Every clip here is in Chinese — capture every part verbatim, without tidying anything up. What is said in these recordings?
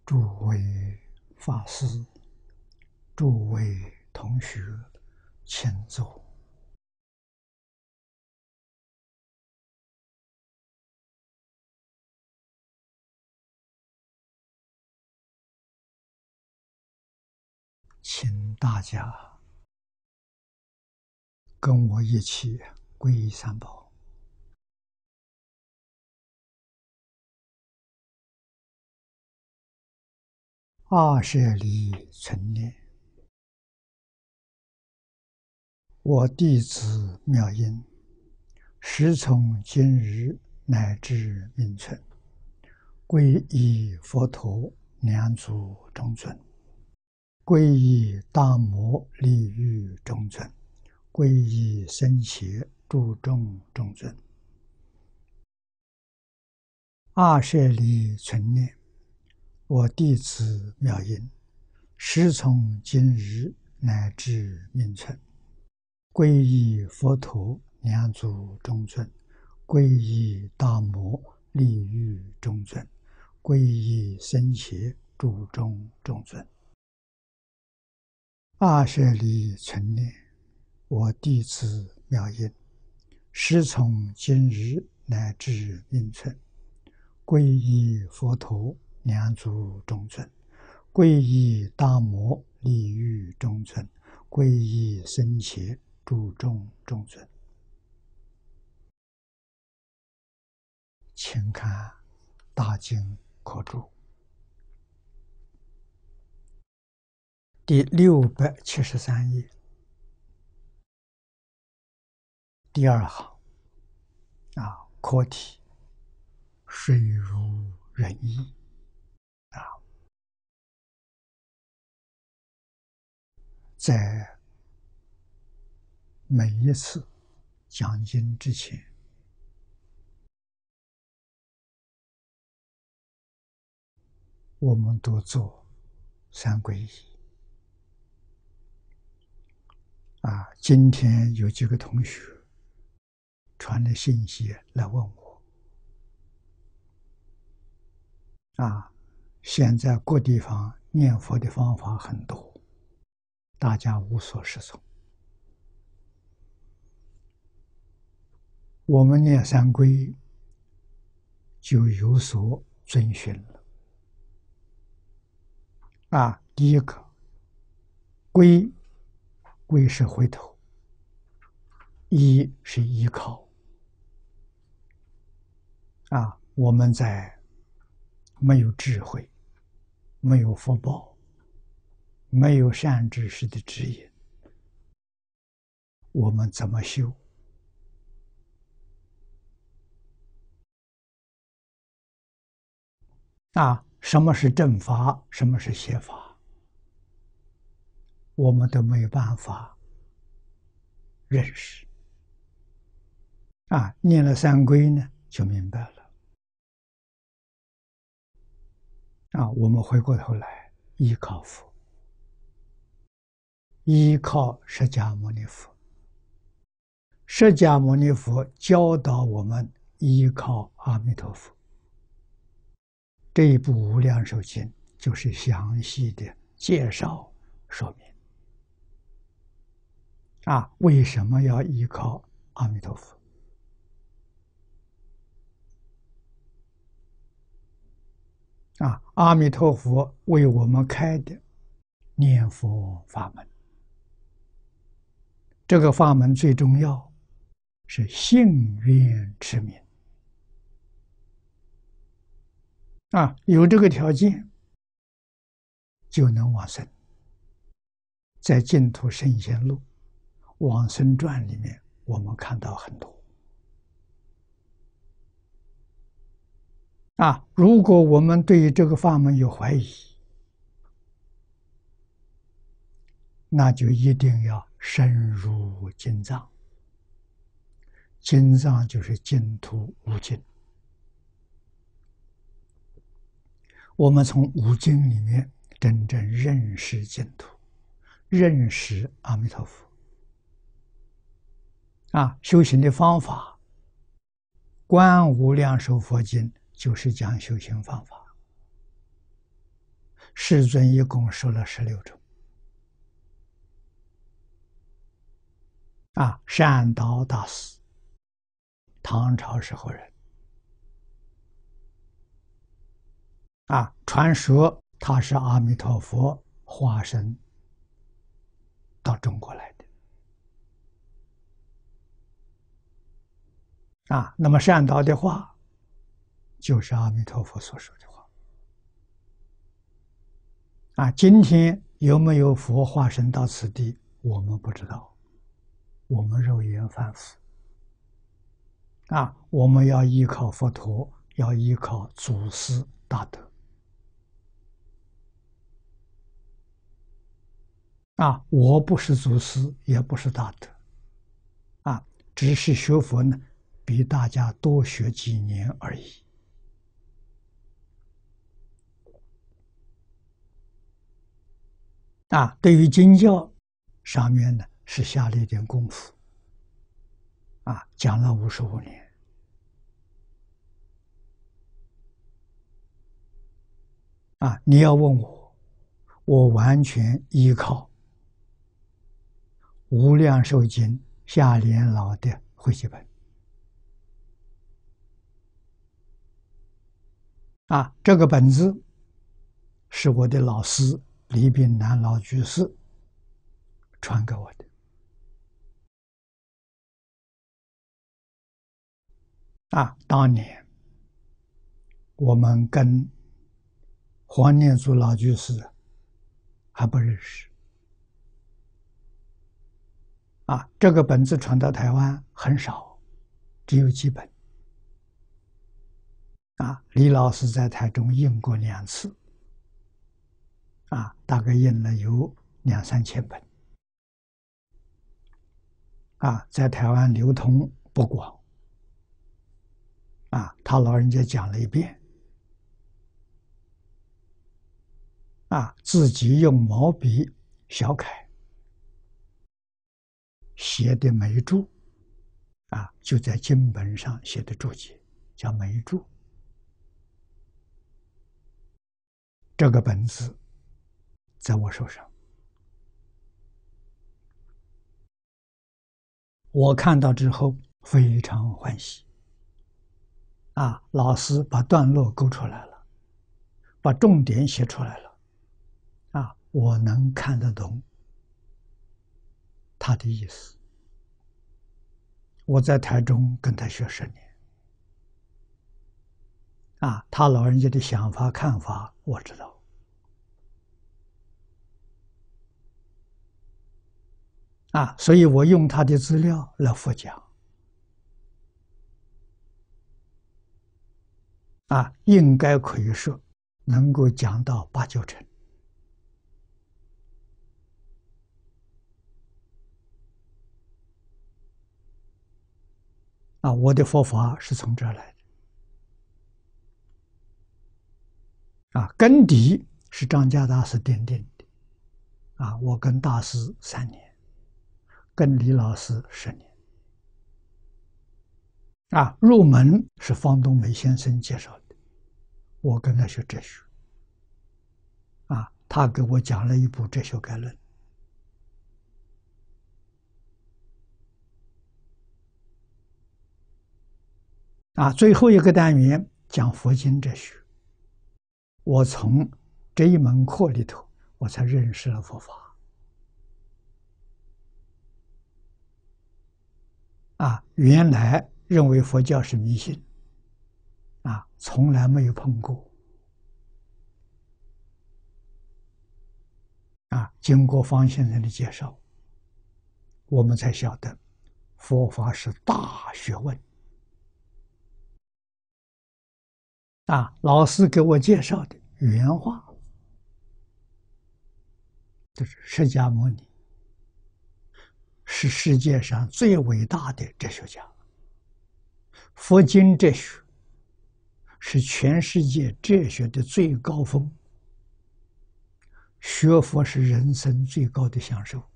诸位法师、诸位同学，请坐。请大家跟我一起皈依三宝。二舍离存念，我弟子妙音，时从今日乃至命存，皈依佛陀两足中尊，皈依大摩利欲中尊，皈依僧伽注众中尊。二舍离存念，我弟子妙音，时从今日乃至命存，皈依佛陀两足中尊，皈依大摩利欲中尊，皈依僧伽注众中尊。二舍离存念，我弟子妙音，时从今日乃至命存，皈依佛陀两足中尊，皈依大摩利欲中尊，皈依僧伽注众中尊。请看大经科注第六百七十三页第二行啊，课题水如人意啊，在每一次讲经之前，我们都做三皈依啊。今天有几个同学传了信息来问我啊，现在各地方念佛的方法很多，大家无所适从。我们念三皈就有所遵循了啊。第一个皈，皈是回头，依是依靠啊。我们在没有智慧、没有福报、没有善知识的指引，我们怎么修？啊，什么是正法，什么是邪法，我们都没有办法认识。啊，念了三皈呢，就明白了。啊，我们回过头来依靠佛，依靠释迦牟尼佛。释迦牟尼佛教导我们依靠阿弥陀佛。这一部《无量寿经》就是详细的介绍说明啊，为什么要依靠阿弥陀佛？啊，阿弥陀佛为我们开的念佛法门，这个法门最重要是信愿持名啊，有这个条件就能往生。在《净土圣贤录》往生传里面，我们看到很多啊。如果我们对于这个法门有怀疑，那就一定要深入经藏。经藏就是净土五经，我们从五经里面真正认识净土，认识阿弥陀佛啊。修行的方法，观无量寿佛经就是讲修行方法世尊一共说了十六种。啊，善导大师，唐朝时候人。啊，传说他是阿弥陀佛化身到中国来的。啊，那么善导的话，就是阿弥陀佛所说的话。啊，今天有没有佛化身到此地，我们不知道，我们肉眼凡夫。啊，我们要依靠佛陀，要依靠祖师大德。啊，我不是祖师，也不是大德。啊，只是学佛呢，比大家多学几年而已。啊，对于经教上面呢，是下了一点功夫。啊，讲了五十五年。啊，你要问我，我完全依靠无量寿经下联老的汇集本。啊，这个本子是我的老师李炳南老居士传给我的。啊，当年我们跟黄念祖老居士还不认识。啊，这个本子传到台湾很少，只有几本。啊，李老师在台中印过两次。啊，大概印了有两三千本。啊，在台湾流通不广。啊，他老人家讲了一遍。啊，自己用毛笔小楷写的眉注。啊，就在经本上写的注解，叫眉注。这个本子在我手上，我看到之后非常欢喜。啊，老师把段落勾出来了，把重点写出来了。啊，我能看得懂他的意思。我在台中跟他学十年。啊，他老人家的想法看法我知道。啊，所以我用他的资料来复讲。啊，应该可以说能够讲到八九成。啊，我的佛法是从这儿来的。啊，根底是张家大师奠定的。啊，我跟大师三年，跟李老师十年。啊，入门是方东梅先生介绍的，我跟他学哲学。啊，他给我讲了一部《哲学概论》。啊，最后一个单元讲佛经哲学。我从这一门课里头，我才认识了佛法。啊，原来认为佛教是迷信。啊，从来没有碰过。啊，经过方先生的介绍，我们才晓得佛法是大学问。啊，老师给我介绍的原话，就是释迦牟尼是世界上最伟大的哲学家，佛经哲学是全世界哲学的最高峰，学佛是人生最高的享受。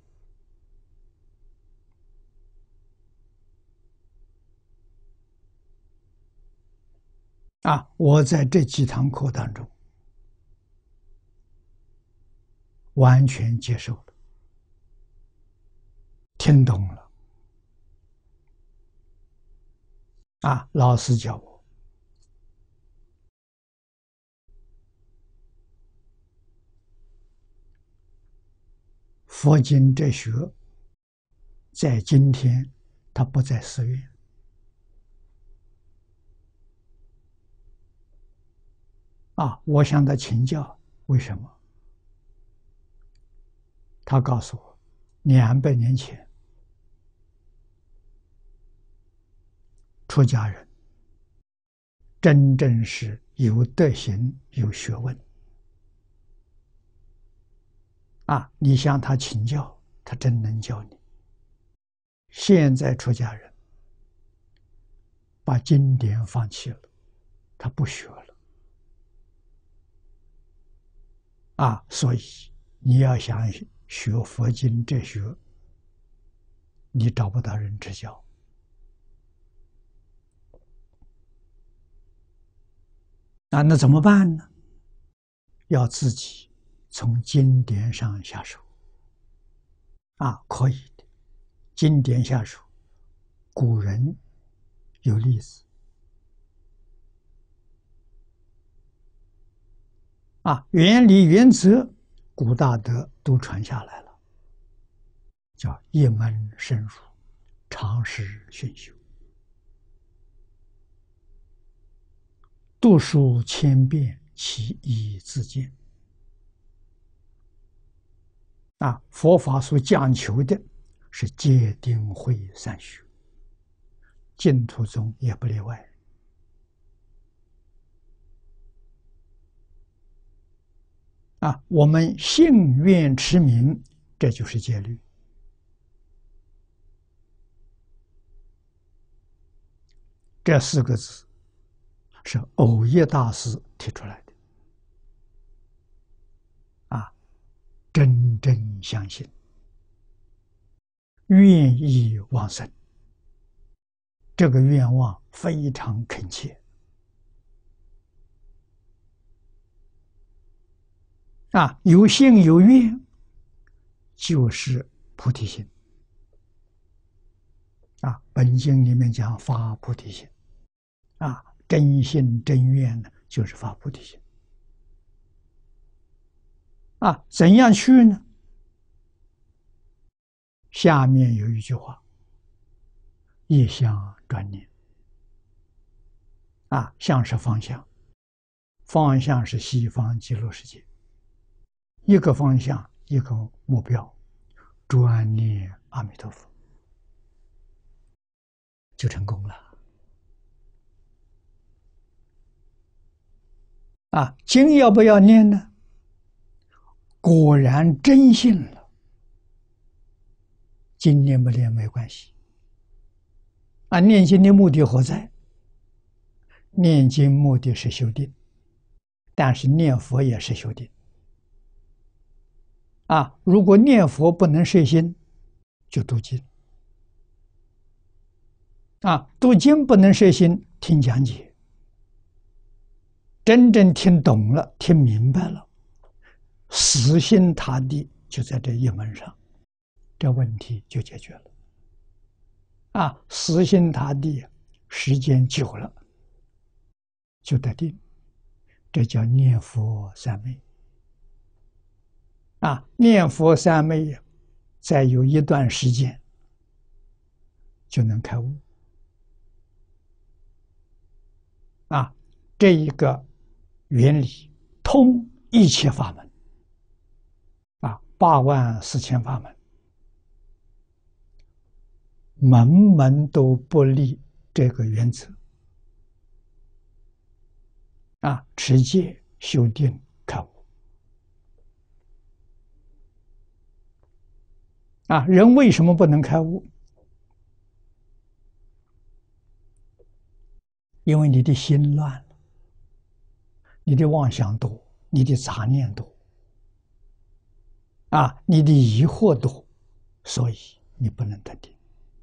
啊，我在这几堂课当中完全接受了，听懂了。啊，老师教我，佛经哲学在今天，它不在寺院。啊，我向他请教为什么？他告诉我，两百年前，出家人真正是有德行、有学问。啊，你向他请教，他真能教你。现在出家人把经典放弃了，他不学了。啊，所以你要想学佛经哲学，你找不到人指教。啊，那怎么办呢？要自己从经典上下手。啊，可以的，经典下手，古人有例子。啊，原理原则，古大德都传下来了，叫一门深入，常识熏修，读书千遍，其义自见。啊，佛法所讲求的是戒定慧三学，净土宗也不例外。啊，我们信愿持名，这就是戒律。这四个字是耦益大师提出来的。啊，真正相信，愿意往生，这个愿望非常恳切。啊，有信有愿，就是菩提心。啊，本经里面讲发菩提心。啊，真信真愿呢，就是发菩提心。啊，怎样去呢？下面有一句话：一向专念。啊，向是方向，方向是西方极乐世界。一个方向，一个目标，专念阿弥陀佛，就成功了。啊，经要不要念呢？果然真信了，经念不念没关系。啊，念经的目的何在？念经目的是修定，但是念佛也是修定。啊，如果念佛不能摄心，就读经。啊，读经不能摄心，听讲解。真正听懂了，听明白了，死心塌地就在这一门上，这问题就解决了。啊，死心塌地，时间久了就得定，这叫念佛三昧。啊，念佛三昧，再有一段时间就能开悟。啊，这一个原理通一切法门。啊，八万四千法门，门门都不离这个原则。啊，持戒、修定、开悟。啊，人为什么不能开悟？因为你的心乱了，你的妄想多，你的杂念多，啊，你的疑惑多，所以你不能得定。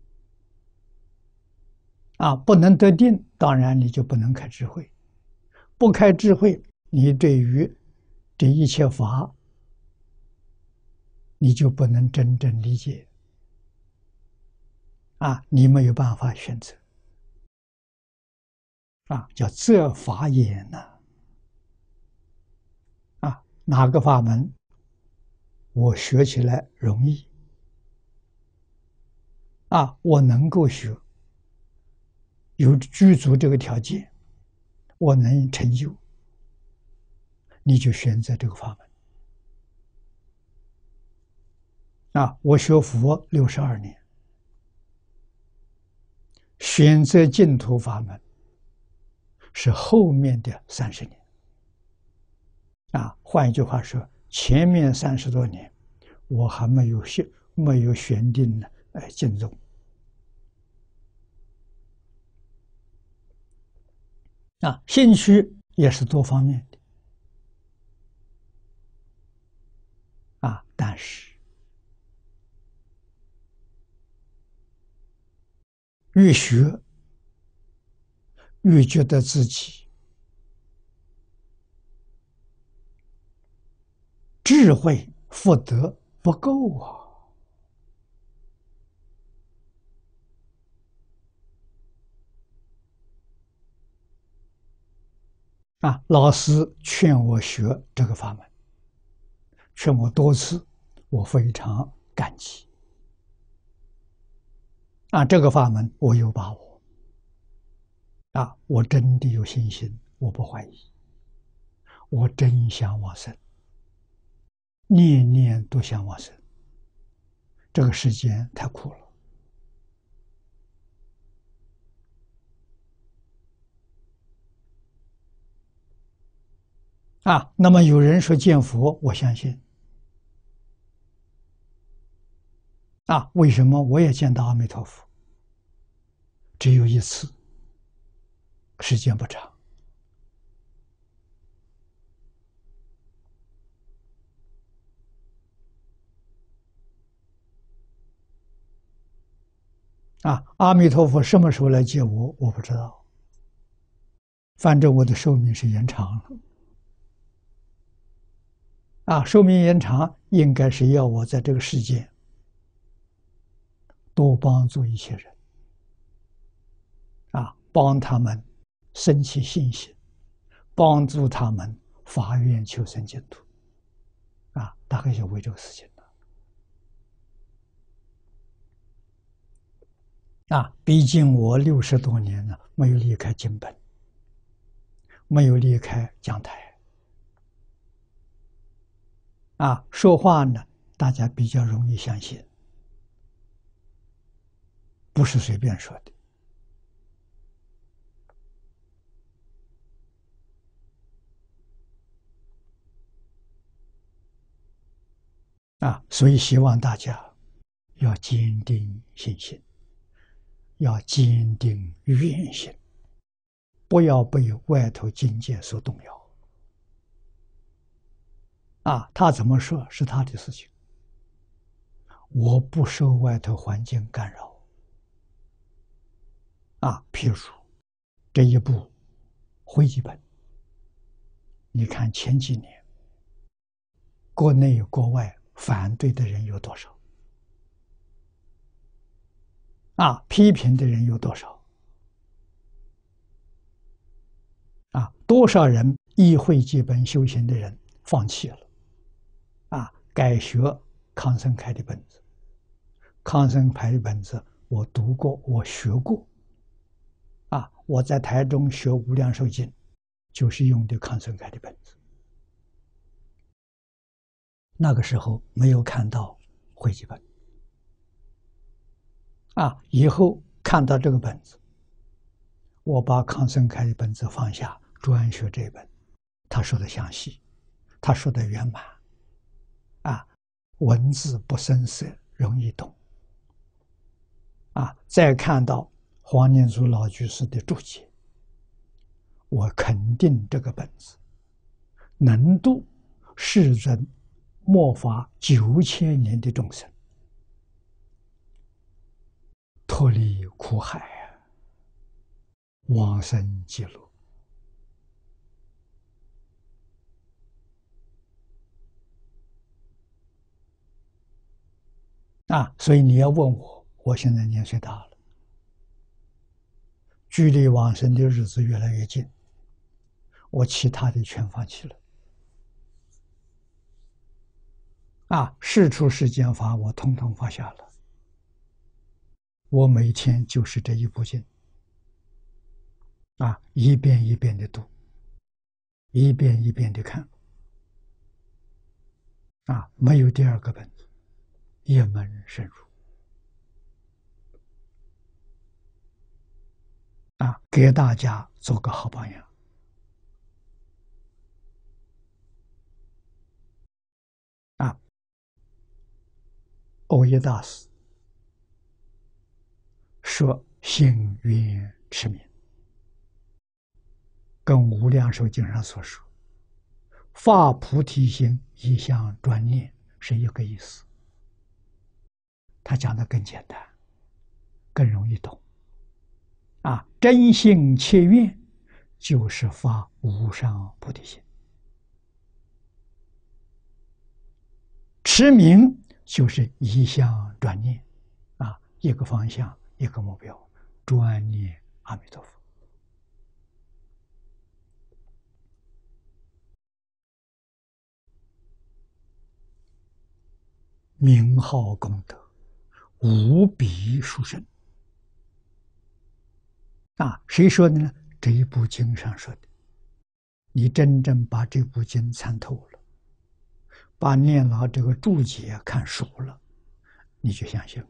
啊，不能得定，当然你就不能开智慧。不开智慧，你对于这一切法你就不能真正理解啊，你没有办法选择啊，叫择法眼呐啊，哪个法门我学起来容易啊，我能够学，有具足这个条件，我能成就，你就选择这个法门啊。我学佛六十二年，选择净土法门是后面的三十年啊。换一句话说，前面三十多年我还没有选，没有选定呢，呃，净宗啊。兴趣也是多方面的啊，但是越学越觉得自己智慧福德不够啊。啊，老师劝我学这个法门，劝我多次，我非常感激。啊，这个法门我有把握，啊，我真的有信心，我不怀疑，我真想往生，念念都想往生。这个世间太苦了。啊，那么有人说见佛，我相信。啊，为什么我也见到阿弥陀佛？只有一次，时间不长。啊，阿弥陀佛什么时候来接我？我不知道。反正我的寿命是延长了。啊，寿命延长应该是要我在这个世界多帮助一些人，啊，帮他们升起信心，帮助他们发愿求生净土，啊，大概就为这个事情了。啊，毕竟我六十多年了，没有离开经本，没有离开讲台，啊，说话呢，大家比较容易相信，不是随便说的。啊，所以希望大家要坚定信心，要坚定愿心，不要被外头境界所动摇。啊，他怎么说是他的事情，我不受外头环境干扰。啊，譬如这一部汇集本，你看前几年国内国外反对的人有多少？啊，批评的人有多少？啊，多少人依会记本修行的人放弃了，啊，改学康生开的本子。康生开的本子我读过，我学过。啊，我在台中学无量寿经，就是用的康生开的本子。那个时候没有看到会记本。啊，以后看到这个本子，我把康生开的本子放下，专学这本。他说的详细，他说的圆满，啊，文字不生涩，容易懂。啊，再看到黄念祖老居士的注解，我肯定这个本子能度世尊末法九千年的众生脱离苦海啊，往生极乐。 啊，所以你要问我，我现在年岁大了，距离往生的日子越来越近，我其他的全放弃了。啊，世出世间法，我统统放下了。我每天就是这一部经，啊，一遍一遍的读，一遍一遍的看，啊，没有第二个本子，一门深入。啊，给大家做个好榜样。啊，欧耶大师说：“心愿持名，跟《无量寿经》上所说‘发菩提心，一向专念’是一个意思。他讲的更简单，更容易懂。啊，真心切愿就是发无上菩提心，持名就是一向专念，啊，一个方向，一个目标，专念阿弥陀佛。名号功德无比殊胜。啊，谁说的呢？这一部经上说的。你真正把这部经参透了，把念老这个注解看熟了，你就相信了。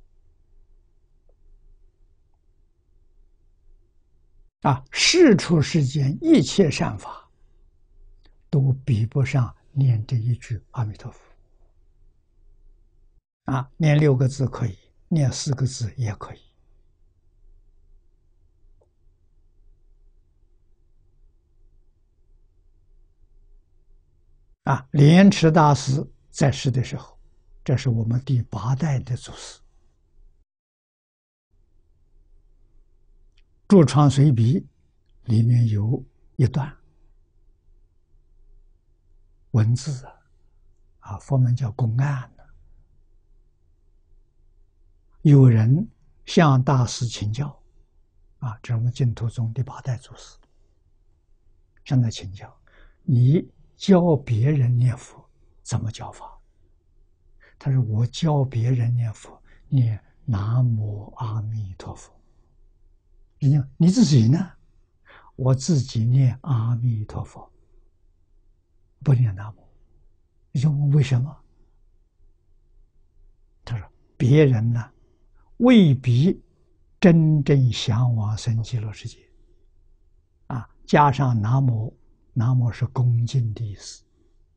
啊，世出世间一切善法，都比不上念这一句阿弥陀佛。啊，念六个字可以，念四个字也可以。啊，莲池大师在世的时候，这是我们第八代的祖师。《著创随笔》里面有一段文字啊，啊，佛门叫公案呢。有人向大师请教，啊，这是我们净土宗第八代祖师，向他请教，你教别人念佛怎么教法？他说：“我教别人念佛，念南无阿弥陀佛。你你自己呢？我自己念阿弥陀佛，不念南无。你说为什么？他说别人呢，未必真正向往生极乐世界。啊，加上南无，南无是恭敬的意思，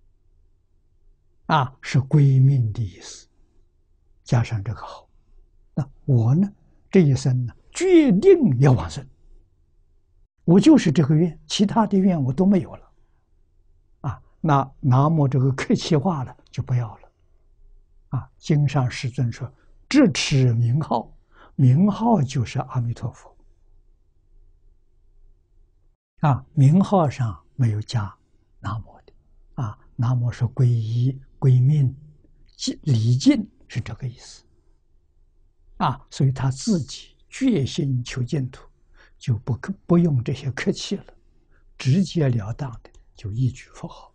啊，是归命的意思，加上这个好。那我呢，这一生呢，决定要往生。我就是这个愿，其他的愿我都没有了。啊，那南无这个客气话了就不要了。啊，经上世尊说，只持名号，名号就是阿弥陀佛。啊，名号上没有加南无的。啊，南无是皈依、归命、礼敬，是这个意思。啊，所以他自己决心求净土，就不不用这些客气了，直截了当的就一句佛号。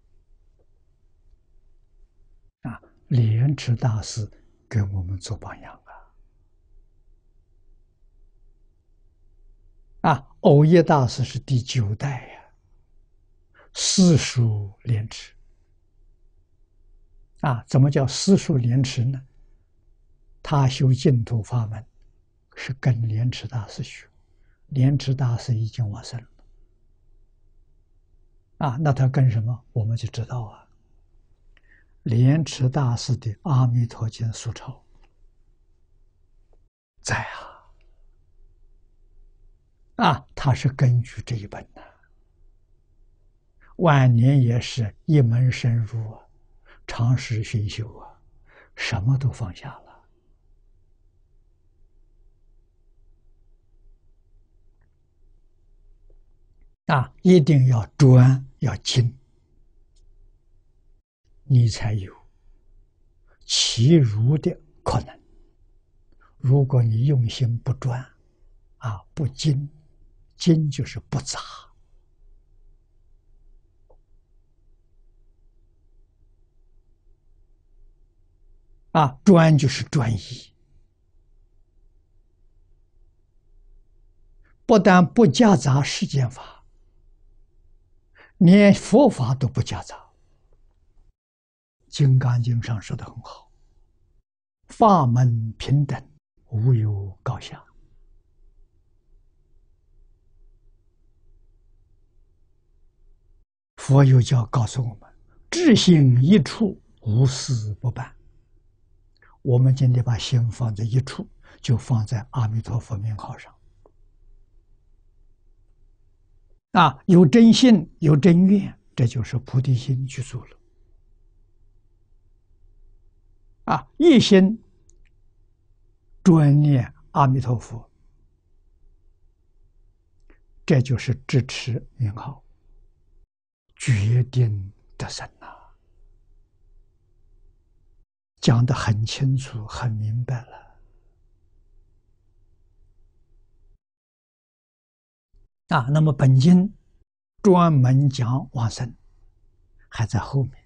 啊，莲池大师给我们做榜样啊！啊，藕益大师是第九代呀，私塾莲池。啊，怎么叫私塾莲池呢？他修净土法门是跟莲池大师学，莲池大师已经往生了。啊，那他跟什么？我们就知道啊。莲池大师的《阿弥陀经》疏钞在啊，啊，他是根据这一本的，晚年也是一门深入啊，长时熏修啊，什么都放下了。啊，一定要专要精，你才有其如的可能。如果你用心不专，啊，不精，精就是不杂，啊，专就是专一，不但不夹杂世间法，连佛法都不夹杂。《金刚经》上说的很好：“法门平等，无有高下。”佛有教告诉我们：“至心一处，无事不办。”我们今天把心放在一处，就放在阿弥陀佛名号上。啊，有真心，有真愿，这就是菩提心具足了。啊，一心专念阿弥陀佛，这就是支持名号，决定得生呐。讲得很清楚，很明白了。啊，那么本经专门讲往生，还在后面。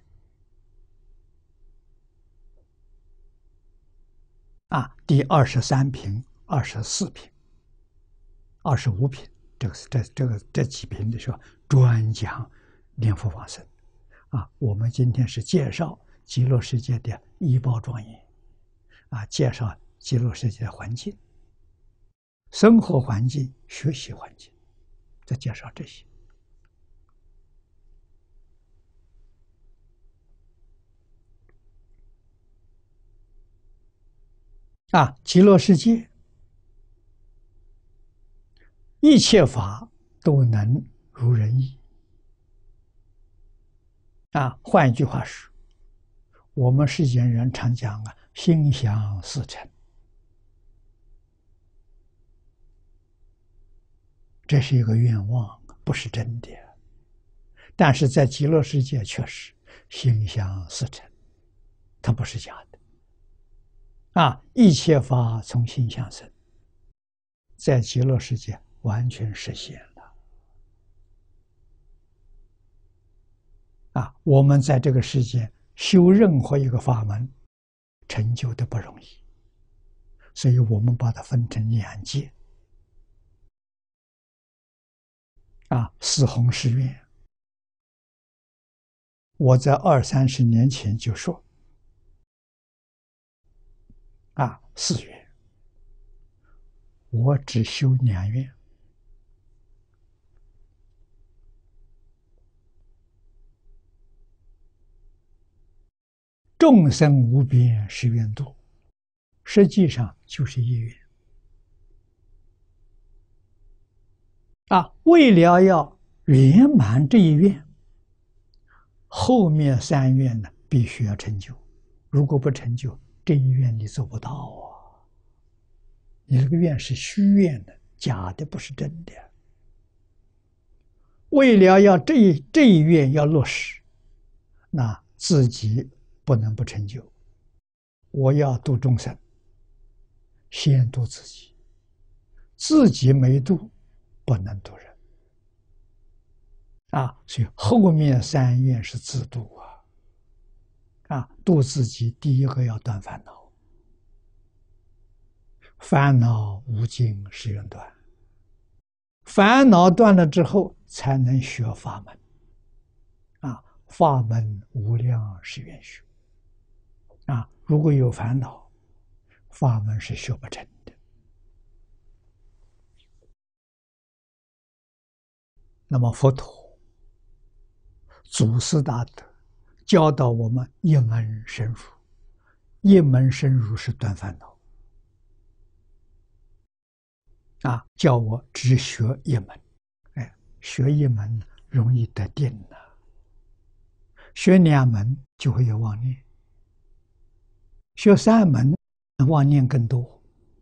啊，第二十三品、二十四品、二十五品，这个是这这个这几品的时候专讲念佛往生。啊，我们今天是介绍极乐世界的医报庄严，啊，介绍极乐世界的环境、生活环境、学习环境，再介绍这些。啊，极乐世界一切法都能如人意。啊，换一句话说，我们世间人常讲啊，心想事成，这是一个愿望，不是真的。但是在极乐世界确实心想事成，它不是假的。啊，一切法从心想生，在极乐世界完全实现了。啊，我们在这个世界修任何一个法门，成就的不容易，所以我们把它分成两界。啊，四弘誓愿，我在二三十年前就说，啊，四愿，我只修两愿。众生无边誓愿度，实际上就是一愿。啊，为了要圆满这一愿，后面三愿呢必须要成就。如果不成就，这一愿你做不到啊！你这个愿是虚愿的，假的，不是真的。为了要这一这一愿要落实，那自己不能不成就。我要度众生，先度自己，自己没度，不能度人。啊，所以后面三愿是自度啊。啊，度自己，第一个要断烦恼，烦恼无尽誓愿断，烦恼断了之后，才能学法门。啊，法门无量誓愿学。啊，如果有烦恼，法门是学不成的。那么佛陀祖师大德教导我们一门深入，一门深入是断烦恼。啊，叫我只学一门，哎，学一门容易得定了，学两门就会有妄念，学三门妄念更多。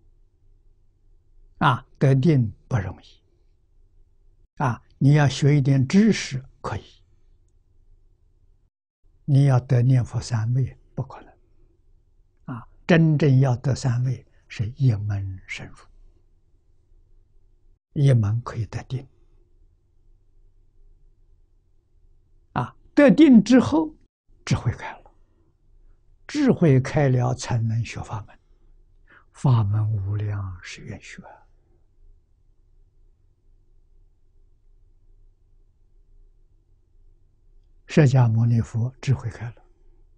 啊，得定不容易。啊，你要学一点知识可以，你要得念佛三昧不可能。啊， 真正要得三昧，是一门深入，一门可以得定。啊，得定之后，智慧开了，智慧开了才能学法门，法门无量是愿学。释迦牟尼佛智慧开了，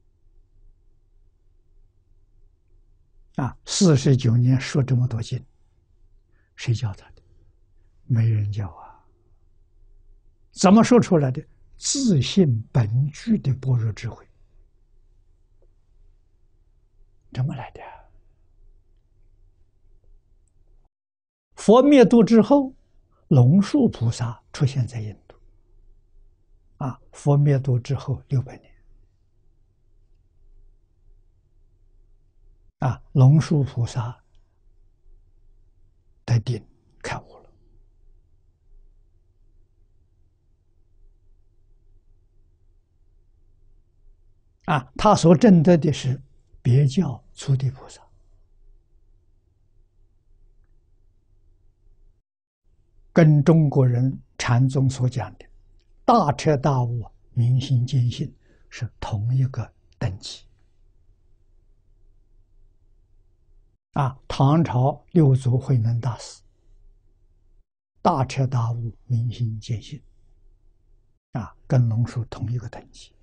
啊，四十九年说这么多经，谁教他的？没人教啊。怎么说出来的？自信本具的般若智慧，怎么来的？佛灭度之后，龙树菩萨出现在印度。啊，佛灭度之后六百年，啊，龙树菩萨得定开悟了。啊，他所证得的是别教初地菩萨，跟中国人禅宗所讲的大彻大悟、明心见性是同一个等级。啊，唐朝六祖慧能大师大彻大悟、明心见性，啊，跟龙树同一个等级。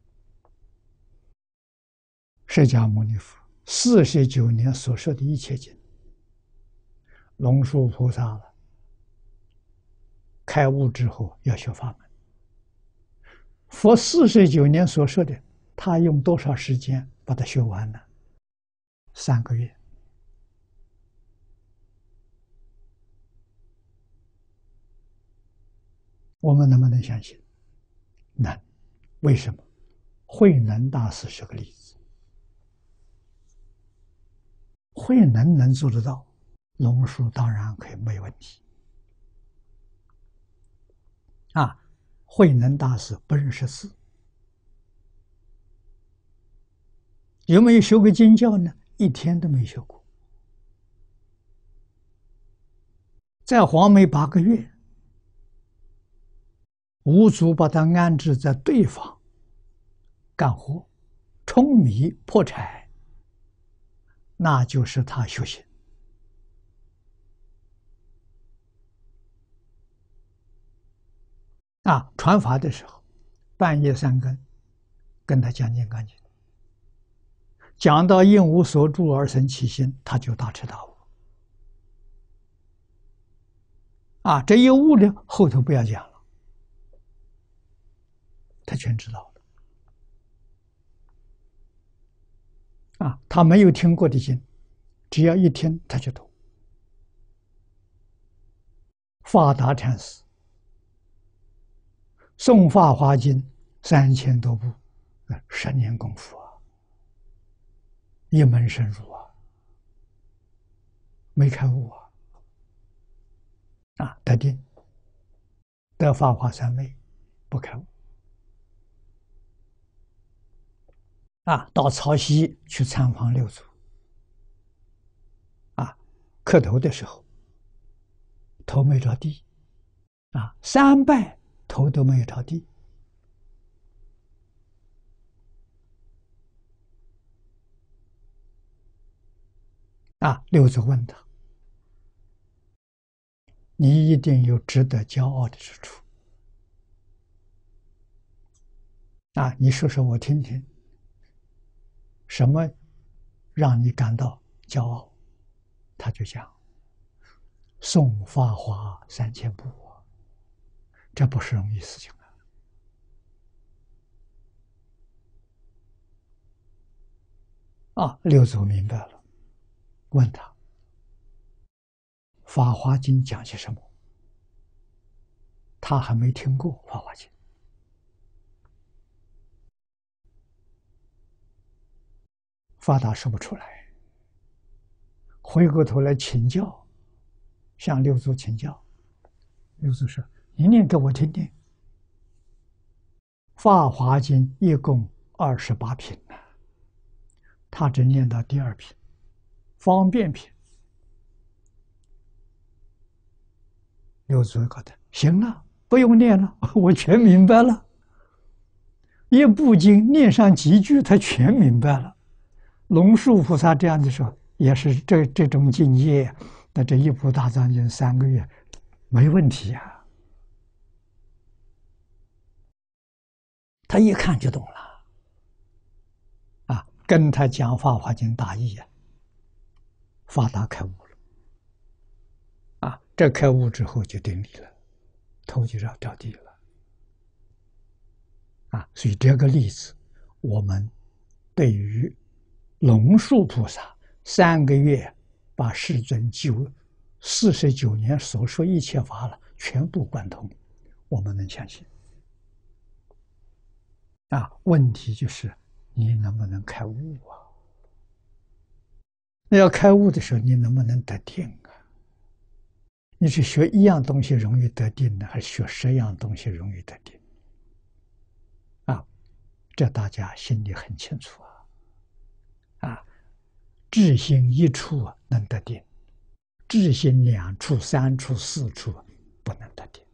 释迦牟尼佛四十九年所说的一切经，龙树菩萨了，开悟之后要学法门。佛四十九年所说的，他用多少时间把它学完呢？三个月。我们能不能相信？能。为什么？慧能大师是个例子。慧能能做得到，龙树当然可以没问题。啊，慧能大师不认识字，有没有学过经教呢？一天都没学过。在黄梅八个月，五祖把他安置在对方干活，舂米破柴，那就是他修行。啊，传法的时候，半夜三更跟他讲《金刚经》，讲到应无所住而生其心，他就大彻大悟。啊，这一悟呢，后头不要讲了，他全知道了。啊，他没有听过的经，只要一听他就懂。法达禅师诵《法华经》三千多部，十年功夫啊，一门深入啊，没开悟啊，啊，得定，得法华三昧，不开悟。啊，到曹溪去参访六祖，啊，磕头的时候，头没着地，啊，三拜头都没有着地。啊，六祖问他：“你一定有值得骄傲的之处，啊，你说说我听听，什么让你感到骄傲？”他就讲：“诵法华三千部，这不是容易事情啊！”啊，六祖明白了，问他：“法华经讲些什么？”他还没听过法华经。法达说不出来，回过头来请教，向六祖请教。六祖说：“你念给我听听。”法华经一共二十八品呢，他只念到第二品， 方便品。六祖告他：行了，不用念了，我全明白了。一部经念上几句，他全明白了。龙树菩萨这样的说，也是这这种境界，那这一部大藏经三个月没问题呀、啊。他一看就懂了，啊，跟他讲《法华经》大意啊，发达开悟了，啊，这开悟之后就定力了，头就要着地了，啊，所以这个例子，我们对于龙树菩萨三个月把世尊九四十九年所说一切法了全部贯通，我们能相信。啊，问题就是你能不能开悟啊？那要开悟的时候，你能不能得定啊？你是学一样东西容易得定呢，还是学十样东西容易得定？啊，这大家心里很清楚啊。啊，智心一处能得定，智心两处、三处、四处不能得定。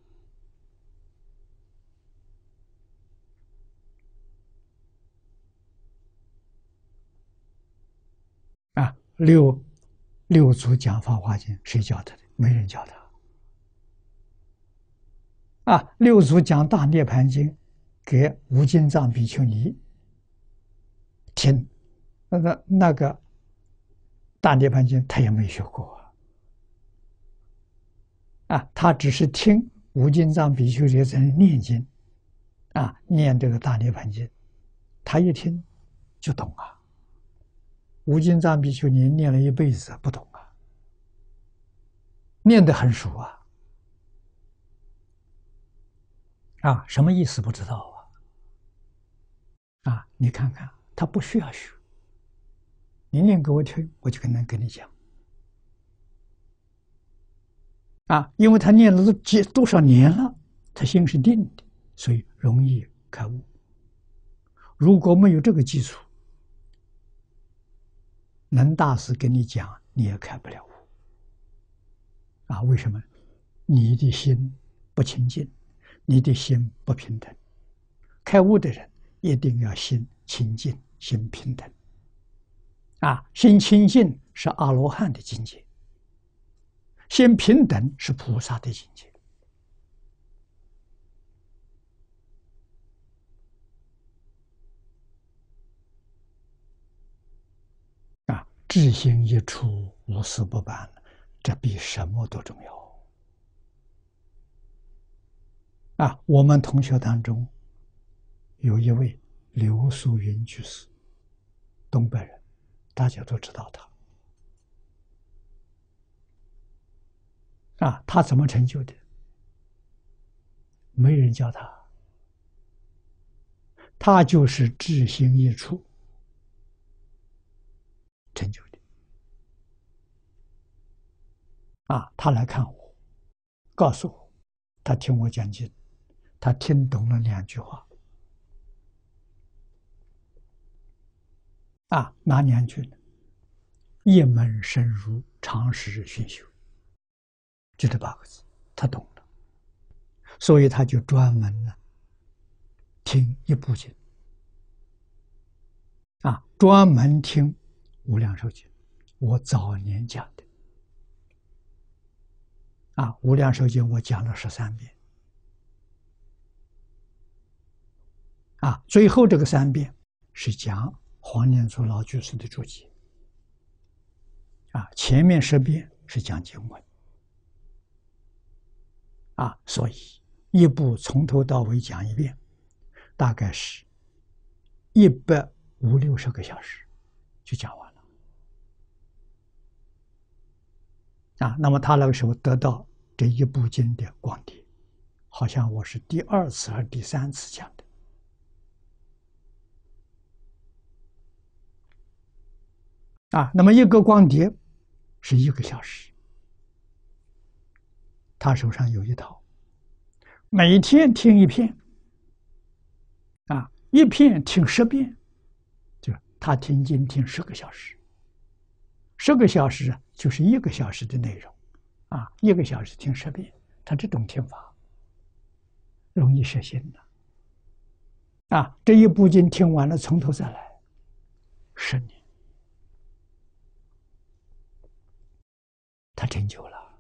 啊，六六祖讲《法华经》，谁教他的？没人教他。啊，六祖讲《大涅盘经》，给无尽藏比丘尼听，那个那个《大涅盘经》他也没学过啊，啊，他只是听无尽藏比丘尼在念经，啊，念这个《大涅盘经》，他一听就懂啊。无尽藏比丘尼念了一辈子不懂啊，念得很熟啊，啊，什么意思不知道啊？啊，你看看，他不需要学，你念给我听，我就可能跟你讲。啊，因为他念了都几多少年了，他心是定的，所以容易开悟。如果没有这个基础，能大师跟你讲，你也开不了悟。啊，为什么？你的心不清净，你的心不平等。开悟的人一定要心清净，心平等。啊，心清净是阿罗汉的境界，心平等是菩萨的境界。啊，智心一处，无事不办，这比什么都重要。啊，我们同学当中有一位刘素云居士，东北人，大家都知道他。啊，他怎么成就的？没人教他，他就是智心一处成就的。啊，他来看我，告诉我，他听我讲经，他听懂了两句话。啊，哪两句呢？一门深入，长时熏修，就这八个字，他懂了，所以他就专门呢听一部经，啊，专门听《无量寿经》，我早年讲的，啊，《无量寿经》我讲了十三遍，啊，最后这个三遍是讲黄念祖老居士的注解，啊，前面十遍是讲经文，啊，所以一部从头到尾讲一遍，大概是一百五六十个小时就讲完了。啊，那么他那个时候得到这一部经的光碟，好像我是第二次还是第三次讲的。啊，那么一个光碟是一个小时，他手上有一套，每天听一片，啊，一片听十遍，就他听经听十个小时， 十个小时就是一个小时的内容，啊，一个小时听十遍，他这种听法容易实行的，啊，这一部经听完了，从头再来，十年，他成就了，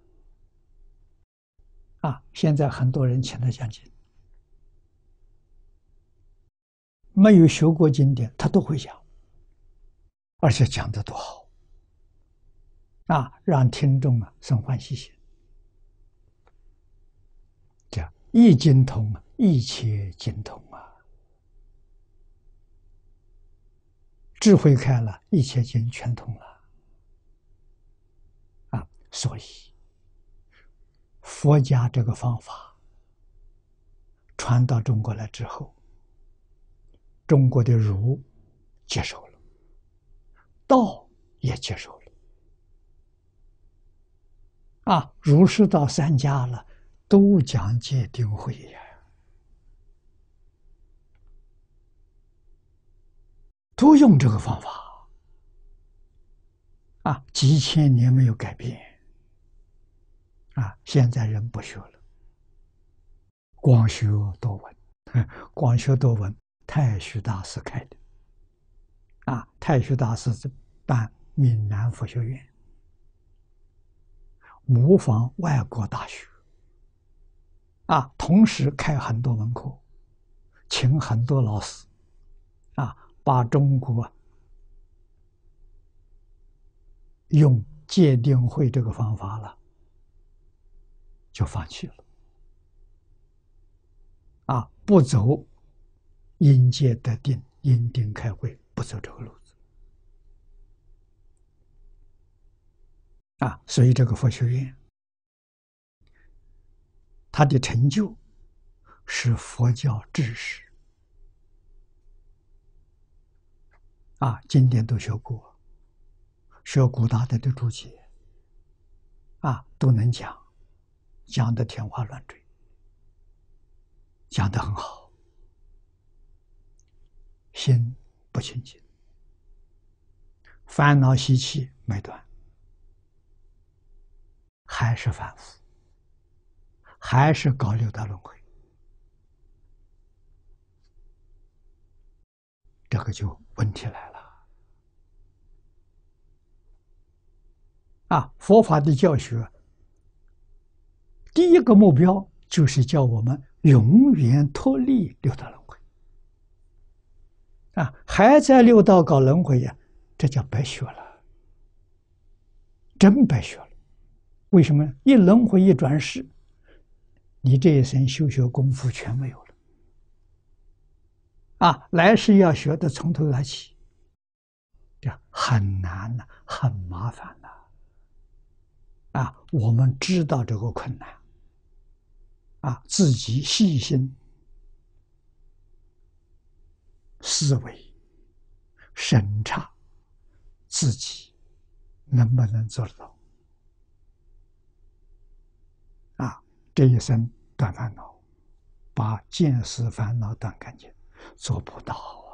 啊，现在很多人请他讲经，没有学过经典，他都会讲，而且讲得多好。啊，让听众啊生欢喜心，这样一经通啊，一切经通啊，智慧开了，一切经全通了啊。所以，佛家这个方法传到中国来之后，中国的儒接受了，道也接受了。啊，儒释道三家了，都讲戒定慧呀，都用这个方法，啊，几千年没有改变，啊，现在人不学了，光学多闻，光学多闻，太虚大师开的，啊，太虚大师办闽南佛学院。模仿外国大学，啊，同时开很多门课，请很多老师，啊，把中国用戒定慧这个方法了，就放弃了，啊，不走因戒得定，因定开慧，不走这个路子，啊，所以这个佛学院，它的成就是佛教知识，啊，经典都学过，学古大德的注解，啊，都能讲，讲得天花乱坠，讲得很好，心不清净，烦恼习气没断，还是反复，还是搞六道轮回，这个就问题来了。啊，佛法的教学，第一个目标就是叫我们永远脱离六道轮回。啊，还在六道搞轮回呀，这叫白学了，真白学了。为什么？一轮回一转世，你这一生修学功夫全没有了。啊，来世要学的从头来起，这很难呐、啊，很麻烦呐、啊。啊，我们知道这个困难，啊，自己细心思维审查自己能不能做得到。啊，这一生断烦恼，把见思烦恼断干净，做不到啊。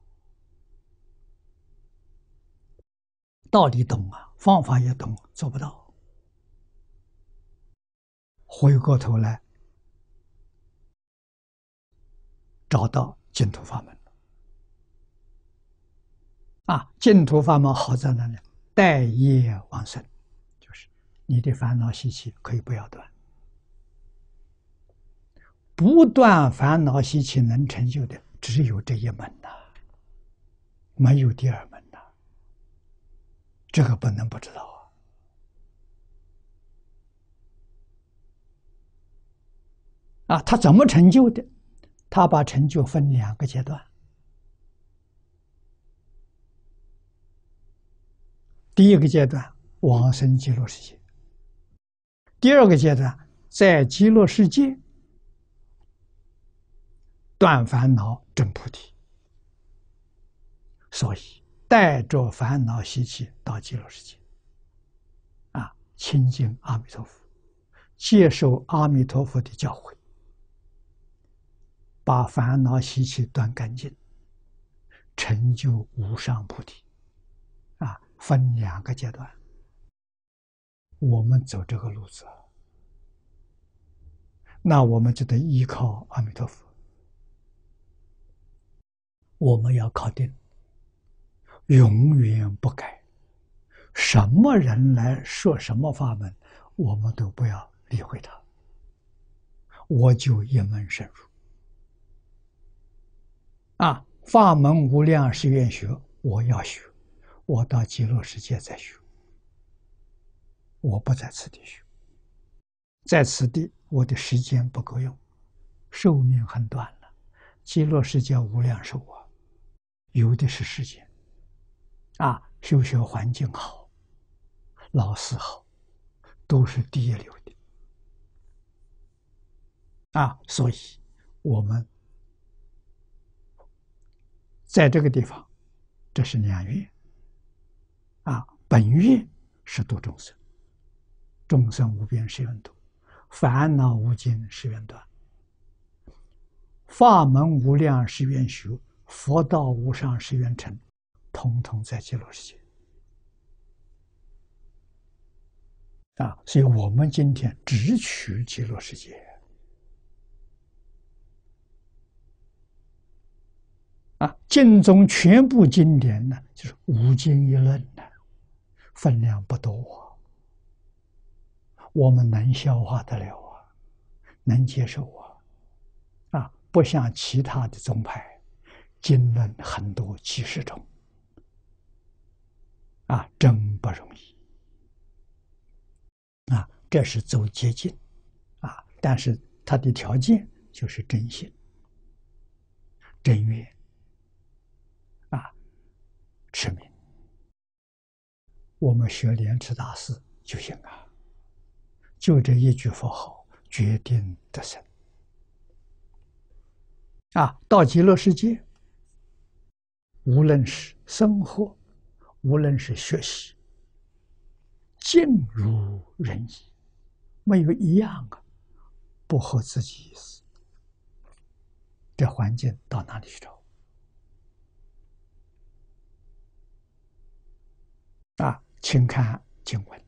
道理懂啊，方法也懂，做不到。回过头来找到净土法门了。啊，净土法门好在哪里？待业往生，就是你的烦恼习气可以不要断。不断烦恼习气能成就的只有这一门呐、啊，没有第二门呐、啊，这个不能不知道啊。啊，他怎么成就的？他把成就分两个阶段。第一个阶段往生极乐世界，第二个阶段在极乐世界断烦恼证菩提。所以带着烦恼习气到极乐世界，啊，亲近阿弥陀佛，接受阿弥陀佛的教诲，把烦恼习气断干净，成就无上菩提。啊，分两个阶段。 我们走这个路子，那我们就得依靠阿弥陀佛。我们要靠定，永远不改。什么人来说什么法门，我们都不要理会他，我就一门深入。啊，法门无量誓愿学，我要学，我到极乐世界再学，我不在此地学。在此地，我的时间不够用，寿命很短了。极乐世界无量寿啊，有的是时间。啊，修学环境好，老师好，都是第一流的。啊，所以我们在这个地方，这是两愿。啊，本愿是度众生，众生无边誓愿度，烦恼无尽誓愿断，法门无量誓愿学，佛道无上誓愿成，统统在极乐世界。啊，所以我们今天只取极乐世界。啊，经中全部经典呢，就是五经一论的，分量不多，我们能消化得了啊，能接受啊。啊，不像其他的宗派，经论很多几十种，啊，真不容易。啊，这是走捷径，啊，但是它的条件就是真心、真愿，啊，持名。我们学莲池大师就行啊，就这一句佛号，决定得生。啊，到极乐世界，无论是生活，无论是学习，尽如人意，没有一样啊不合自己意思。这环境到哪里去找？啊，请看经文：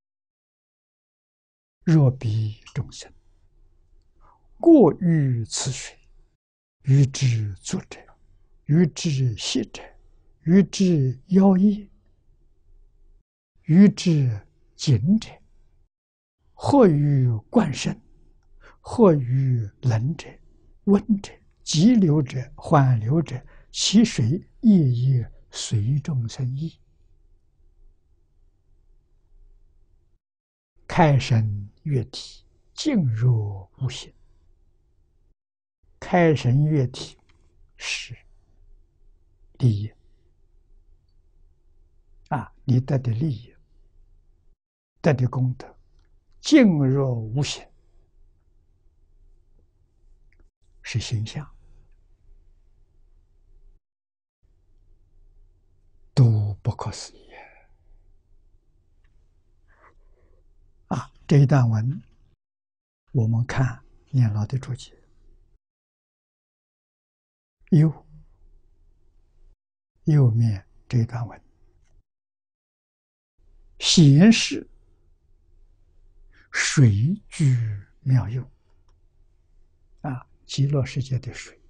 若彼众生过于此水，于之作者，于之息者，于之妖业，于之紧者，或于灌身，或于冷者、温者、急流者、缓流者，其水夜夜随众生意。开神悦体，静若无形。开神悦体是利益啊，你得的利益，得的功德，静若无形是形象，都不可思议啊！这一段文，我们看念老的注解，右右面这一段文，显示水具妙用啊，极乐世界的水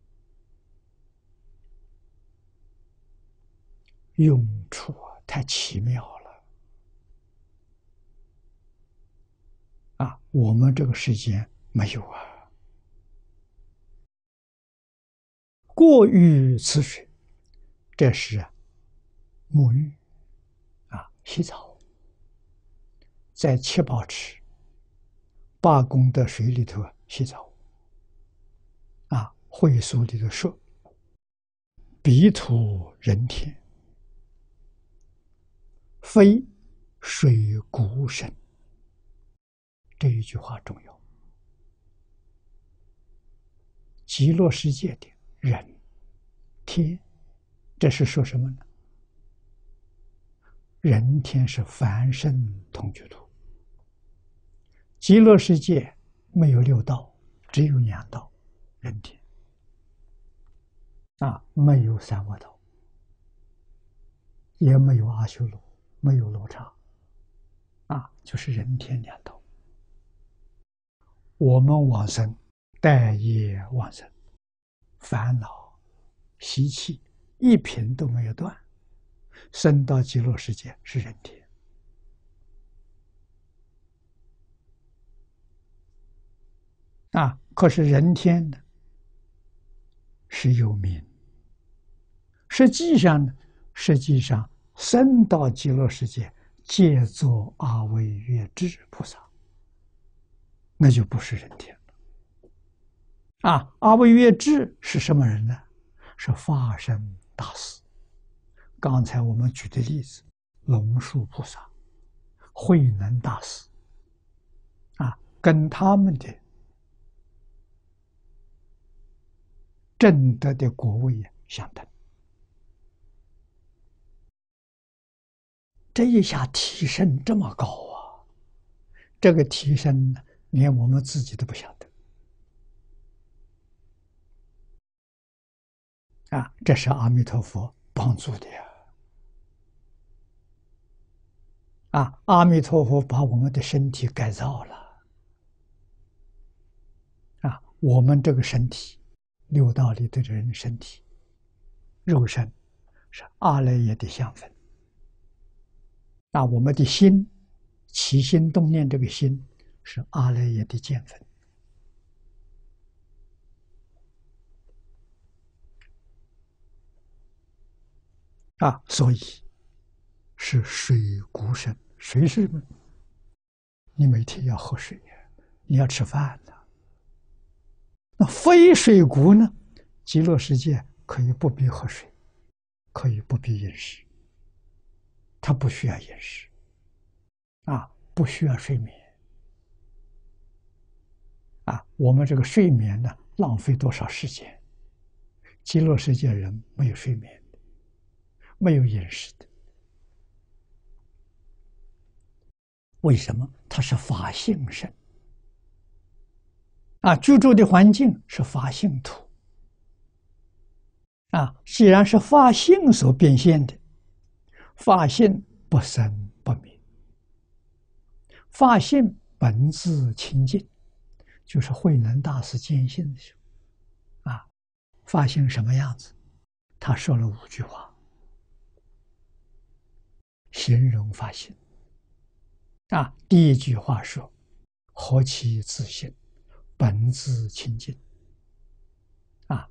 用处太奇妙了啊！我们这个世界没有啊。过于此水，这是沐浴啊，洗澡，在七宝池、八功德水里头洗澡啊。会所里头说：“彼土人天，非水谷神。”这一句话重要。极乐世界的人天，这是说什么呢？人天是凡圣同居土，极乐世界没有六道，只有两道，人天啊，没有三恶道，也没有阿修罗，没有罗刹啊，就是人天两道。我们往生，待业往生，烦恼习气一品都没有断，升到极乐世界是人天。啊，可是人天呢是有名，实际上呢，实际上升到极乐世界，皆作阿惟越致菩萨，那就不是人天了。啊，阿惟越致是什么人呢？是法身大士。刚才我们举的例子，龙树菩萨、慧能大师，啊，跟他们的正德的果位相等。这一下提升这么高啊！这个提升呢，连我们自己都不晓得。啊，这是阿弥陀佛帮助的呀！啊，阿弥陀佛把我们的身体改造了。啊，我们这个身体，六道里的人身体，肉身是阿赖耶的相分。啊，我们的心，起心动念，这个心是阿赖耶的见分。啊，所以是水谷身。水是什么？你每天要喝水呀，你要吃饭的。那非水谷呢？极乐世界可以不必喝水，可以不必饮食，它不需要饮食，啊，不需要睡眠。啊，我们这个睡眠呢，浪费多少时间？极乐世界人没有睡眠的，没有饮食的。为什么？它是法性身。啊，居住的环境是法性土。啊，既然是法性所变现的，法性不生不灭，法性本自清净，就是慧能大师见性的时候，啊，法性什么样子？他说了五句话，形容法性。啊，第一句话说：“何其自性，本自清净。”啊，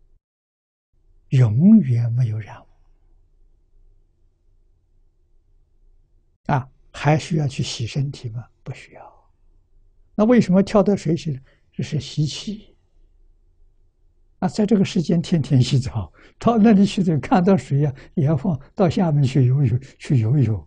永远没有染污。啊，还需要去洗身体吗？不需要。那为什么跳到水里？这是吸气。啊，在这个时间天天洗澡，到那里去的看到水呀、啊，也要放到下面去游泳，去游泳。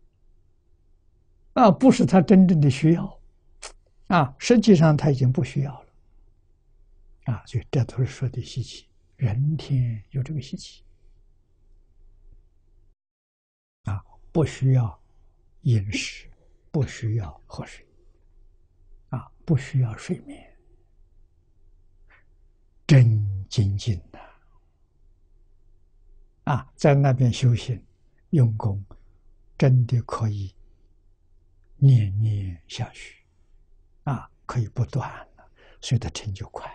啊，不是他真正的需要。啊，实际上他已经不需要了。啊，所以这都是说的习气，人天有这个习气。啊，不需要饮食，不需要喝水，啊，不需要睡眠，真精进呐！啊，在那边修行用功，真的可以念念相续，啊，可以不断了，所以他成就快。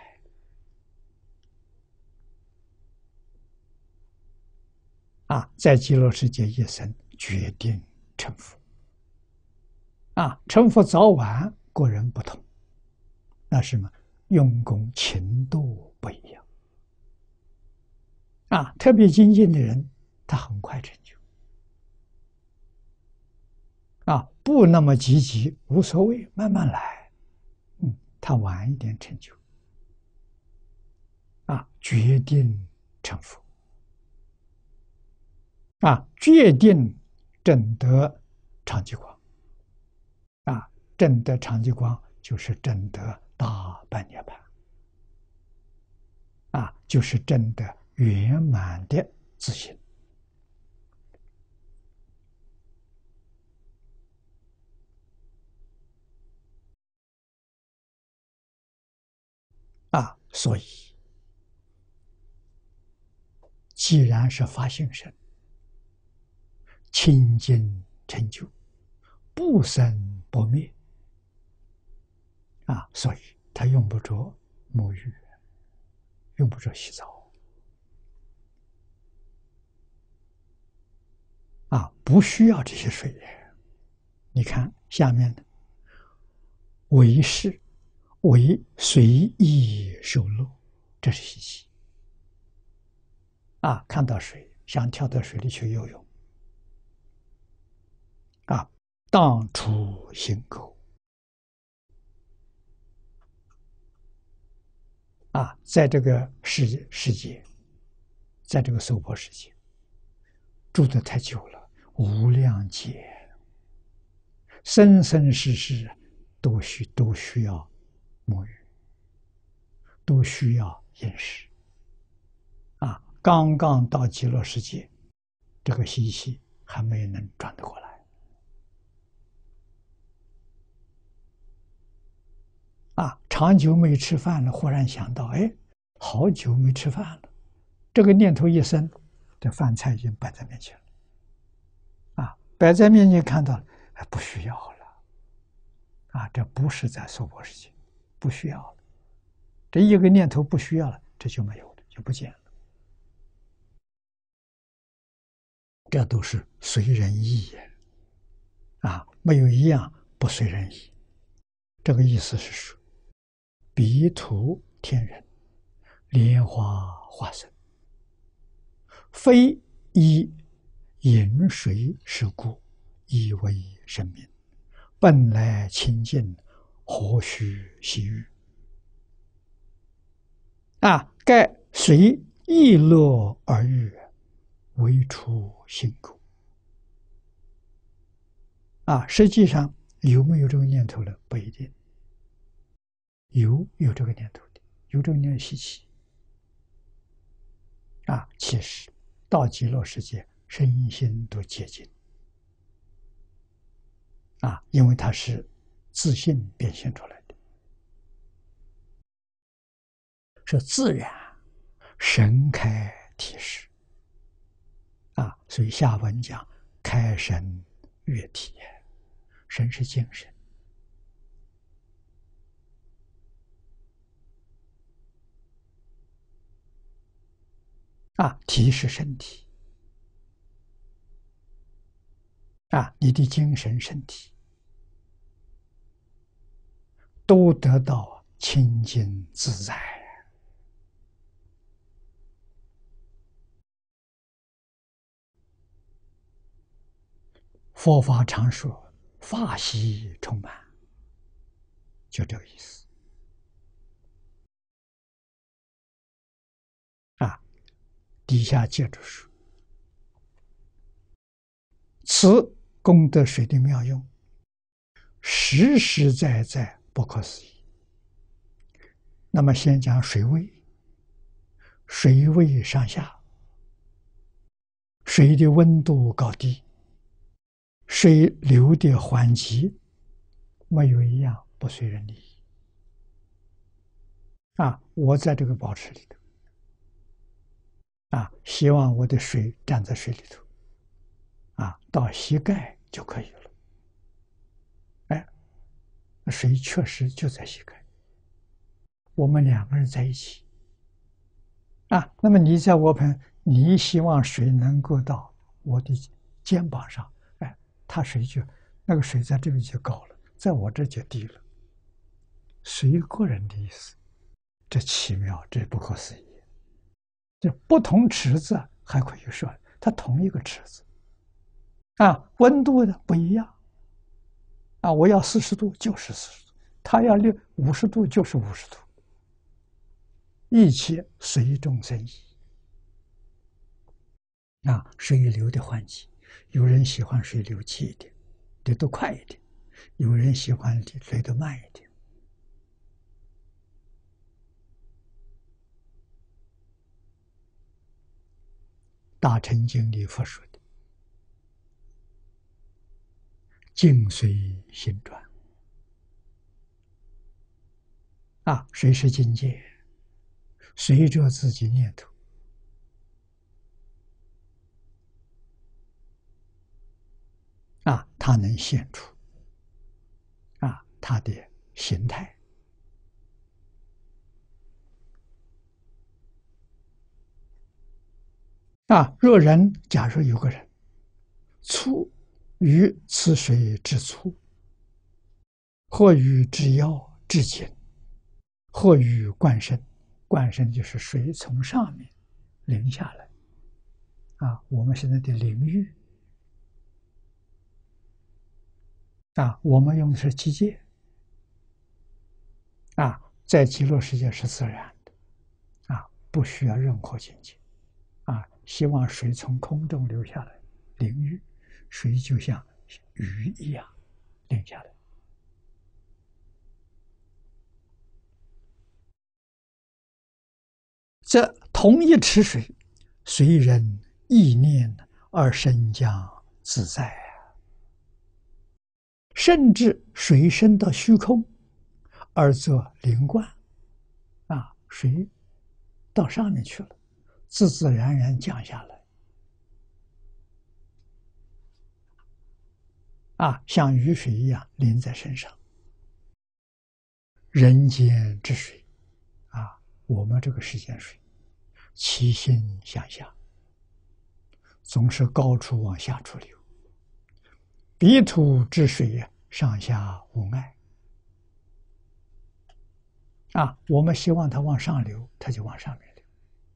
啊，在极乐世界一生决定成佛。啊，成佛早晚个人不同，那什么用功勤度不一样。啊，特别精进的人，他很快成就。啊，不那么积极，无所谓，慢慢来。嗯，他晚一点成就。啊，决定成佛。啊，决定证得长寂光。啊，证得长寂光就是证得大般涅槃。啊，就是证得圆满的自信。啊，所以既然是法性身，清净成就， 不生不灭啊，所以它用不着沐浴，用不着洗澡啊，不需要这些水。你看下面的为是为随意受乐，这是习气啊，看到水想跳到水里去游泳啊，当处行垢啊，在这个世世界，在这个娑婆世界住得太久了，无量劫，生生世世都需都需要沐浴，都需要饮食啊。刚刚到极乐世界，这个习气还没能转得过来啊。长久没吃饭了，忽然想到，哎，好久没吃饭了，这个念头一生，这饭菜已经摆在面前了啊，摆在面前看到了，哎，不需要了啊，这不是在娑婆世界，不需要了。这一个念头不需要了，这就没有了，就不见了。这都是随人意也啊，没有一样不随人意。这个意思是说，彼土天人，莲花化身，非以饮水是故，以为生命，本来清净，何须洗浴？啊，盖随意乐而欲，为出性垢。啊，实际上有没有这个念头呢？不一定。有有这个念头的，有这个念头习气。啊，其实到极乐世界，身心都接近。啊，因为它是自信变现出来的，是自然神开体识。啊，所以下文讲开神悦体，神是精神。啊，体是身体。啊，你的精神身体都得到清净自在。佛法常说法喜充满，就这个意思。啊，底下接着说，此功德水的妙用，实实在在不可思议。那么先讲水位，水位上下，水的温度高低，水流的缓急，没有一样不随人意。啊，我在这个宝池里头，啊，希望我的水站在水里头，啊，到膝盖就可以了。哎，水确实就在膝盖。我们两个人在一起，啊，那么你在我旁，你希望水能够到我的肩膀上，哎，它水就那个水在这边就高了，在我这就低了，随个人的意思，这奇妙，这不可思议。就不同池子还可以说，它同一个池子，啊，温度的不一样，啊，我要四十度就是四十度，他要六五十度就是五十度。一切随众生意。啊，水流的缓急，有人喜欢水流急一点，流得快一点；有人喜欢流得慢一点。大乘经里佛说的，境随心转。啊，谁是境界？随着自己念头。啊，它能现出它的形态。啊，若人假如有个人，粗于此水之粗，或于之腰至颈，或于冠身，冠身就是水从上面淋下来。啊，我们现在的淋浴，啊，我们用的是机械，啊，在极乐世界是自然的，啊，不需要任何境界，啊，希望水从空中流下来，淋浴，水就像雨一样淋下来。这同一池水，随人意念而升降自在啊，甚至水升到虚空，而作灵观，啊，水到上面去了，自自然然降下来，啊，像雨水一样淋在身上。人间之水，啊，我们这个世间水，其心向下，总是高处往下处流。彼土之水上下无碍，啊，我们希望它往上流，它就往上面流。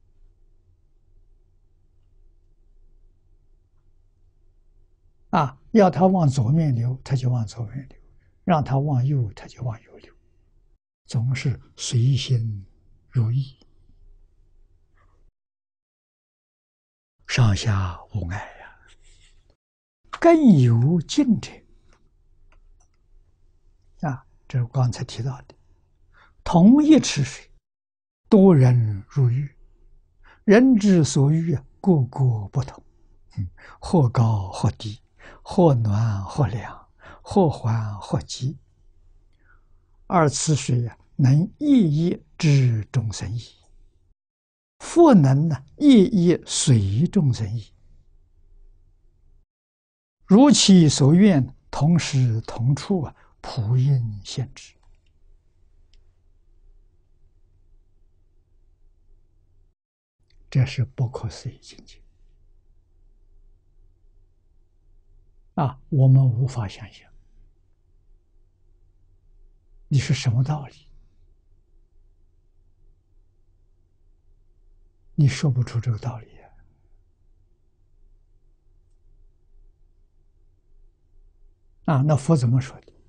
啊，要它往左面流，它就往左面流；让它往右，它就往右流。总是随心如意，上下无碍呀、啊。更有境者，啊，这是刚才提到的，同一池水，多人入浴，人之所欲各各不同，嗯，或高或低，或暖或凉，或缓或急。而此水能一一知众生意，复能呢一一随众生意，如其所愿，同时同处啊，普应现之。这是不可思议境界啊！我们无法想象，你是什么道理？你说不出这个道理啊！啊，那佛怎么说的？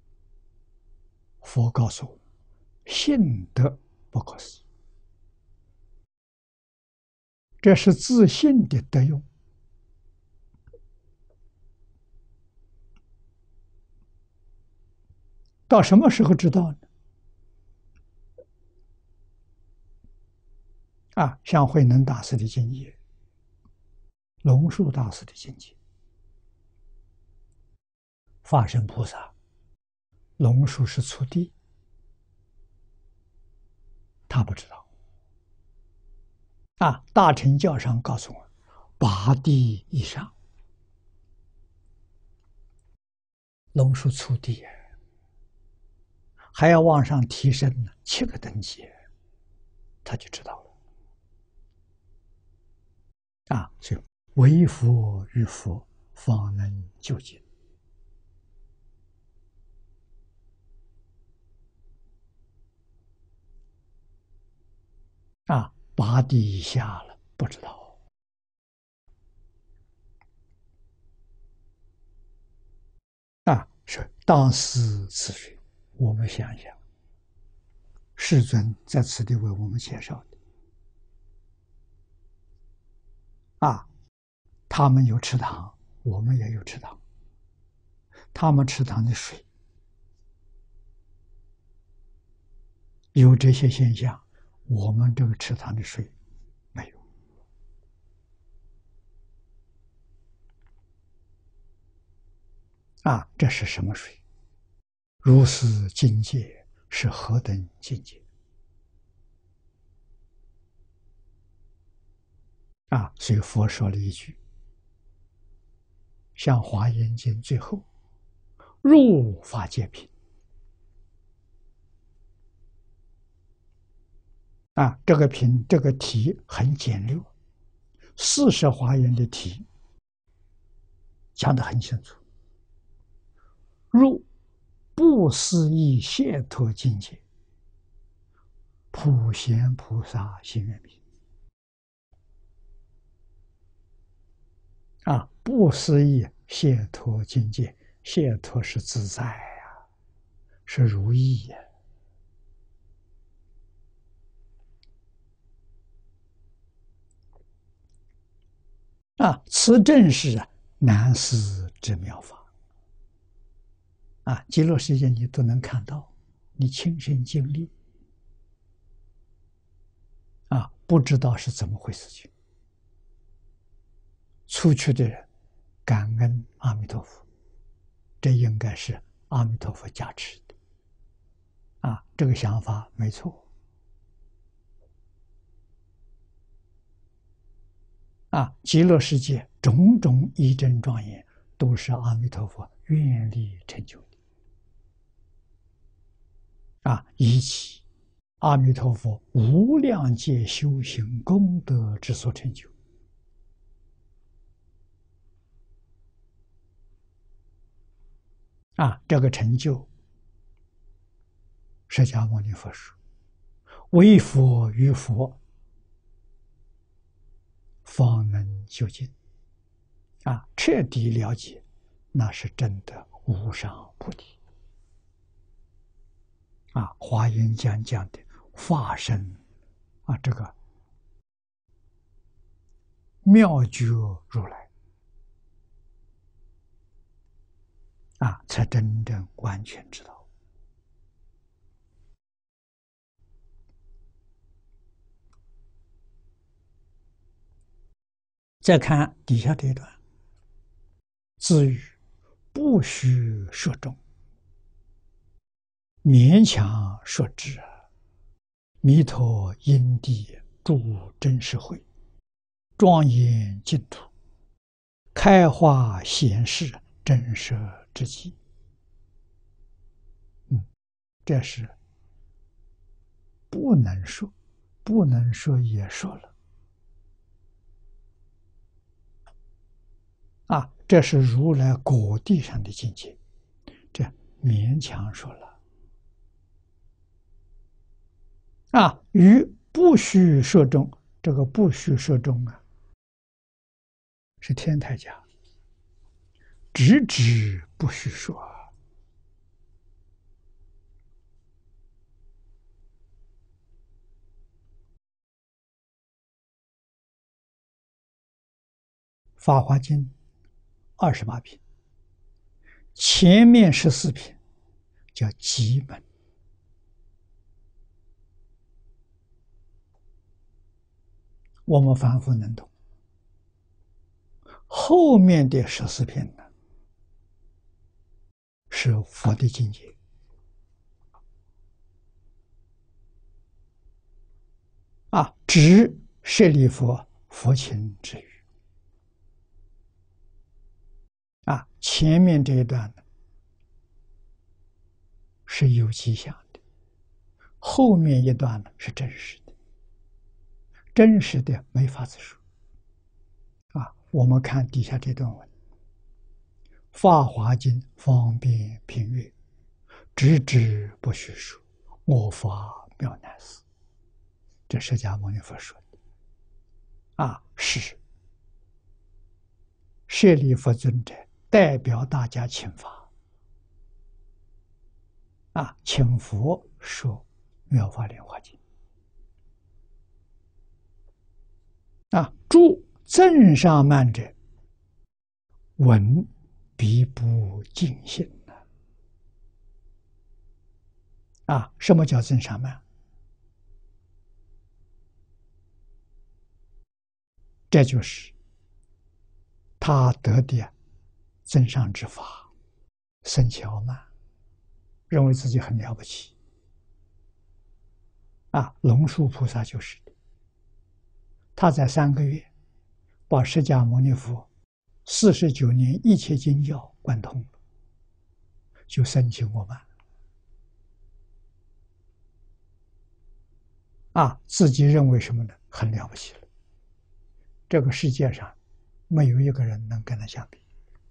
佛告诉我，信德不可思议，这是自信的德用。到什么时候知道呢？啊，像慧能大师的境界，龙树大师的境界，法身菩萨，龙树是初地，他不知道。啊，大乘教上告诉我，八地以上，龙树初地，还要往上提升七个等级，他就知道了。啊，所以唯佛与佛方能究竟。啊，八地以下了，不知道。啊，是当思此水，我们想想，世尊在此地为我们介绍的。啊，他们有池塘，我们也有池塘。他们池塘的水有这些现象，我们这个池塘的水没有。啊，这是什么水？如是境界是何等境界？啊，所以佛说了一句，像《华严经》最后，入法界品， 啊，这个品这个题很简略，四十华严的题讲得很清楚。入不思议解脱境界，普贤菩萨心愿品。啊，不思议解脱境界，解脱是自在呀、啊，是如意呀、啊。啊，此正是难思之妙法。啊，极乐世界你都能看到，你亲身经历，啊，不知道是怎么回事情。出去的人感恩阿弥陀佛，这应该是阿弥陀佛加持的。啊，这个想法没错。啊，极乐世界种种义真庄严，都是阿弥陀佛愿力成就的。啊，以及阿弥陀佛无量劫修行功德之所成就。啊，这个成就，释迦牟尼佛说：“唯佛与佛，方能究竟。”啊，彻底了解，那是真的无上菩提。啊，华严经讲的法身，啊，这个妙觉如来，啊，才真正完全知道。再看底下这一段，至于不须说中，勉强说之，弥陀因地住真实会，庄严净土，开化显示真实之机。嗯，这是不能说，不能说也说了。啊，这是如来果地上的境界，这勉强说了。啊，与不须说中，这个不须说中啊，是天台家，直指不须说。法华经二十八品，前面十四品叫基门，我们凡夫能懂。后面的十四品呢，是佛的境界。啊，指舍利佛佛情之语。啊，前面这一段呢是有迹象的，后面一段呢是真实的，真实的没法子说。啊，我们看底下这段文，法华经方便品阅，直指不虚说，我法妙难思。这释迦牟尼佛说的。啊，是舍利弗尊者代表大家请法。啊，请佛说《妙法莲华经》。啊，诸增上慢者，闻必不尽心呐。啊，什么叫增上慢？这就是他得的增上之法，生起傲慢，认为自己很了不起。啊，龙树菩萨就是的，他在三个月把释迦牟尼佛四十九年一切经教贯通了，就生起我慢。 啊，自己认为什么呢？很了不起了。这个世界上没有一个人能跟他相比，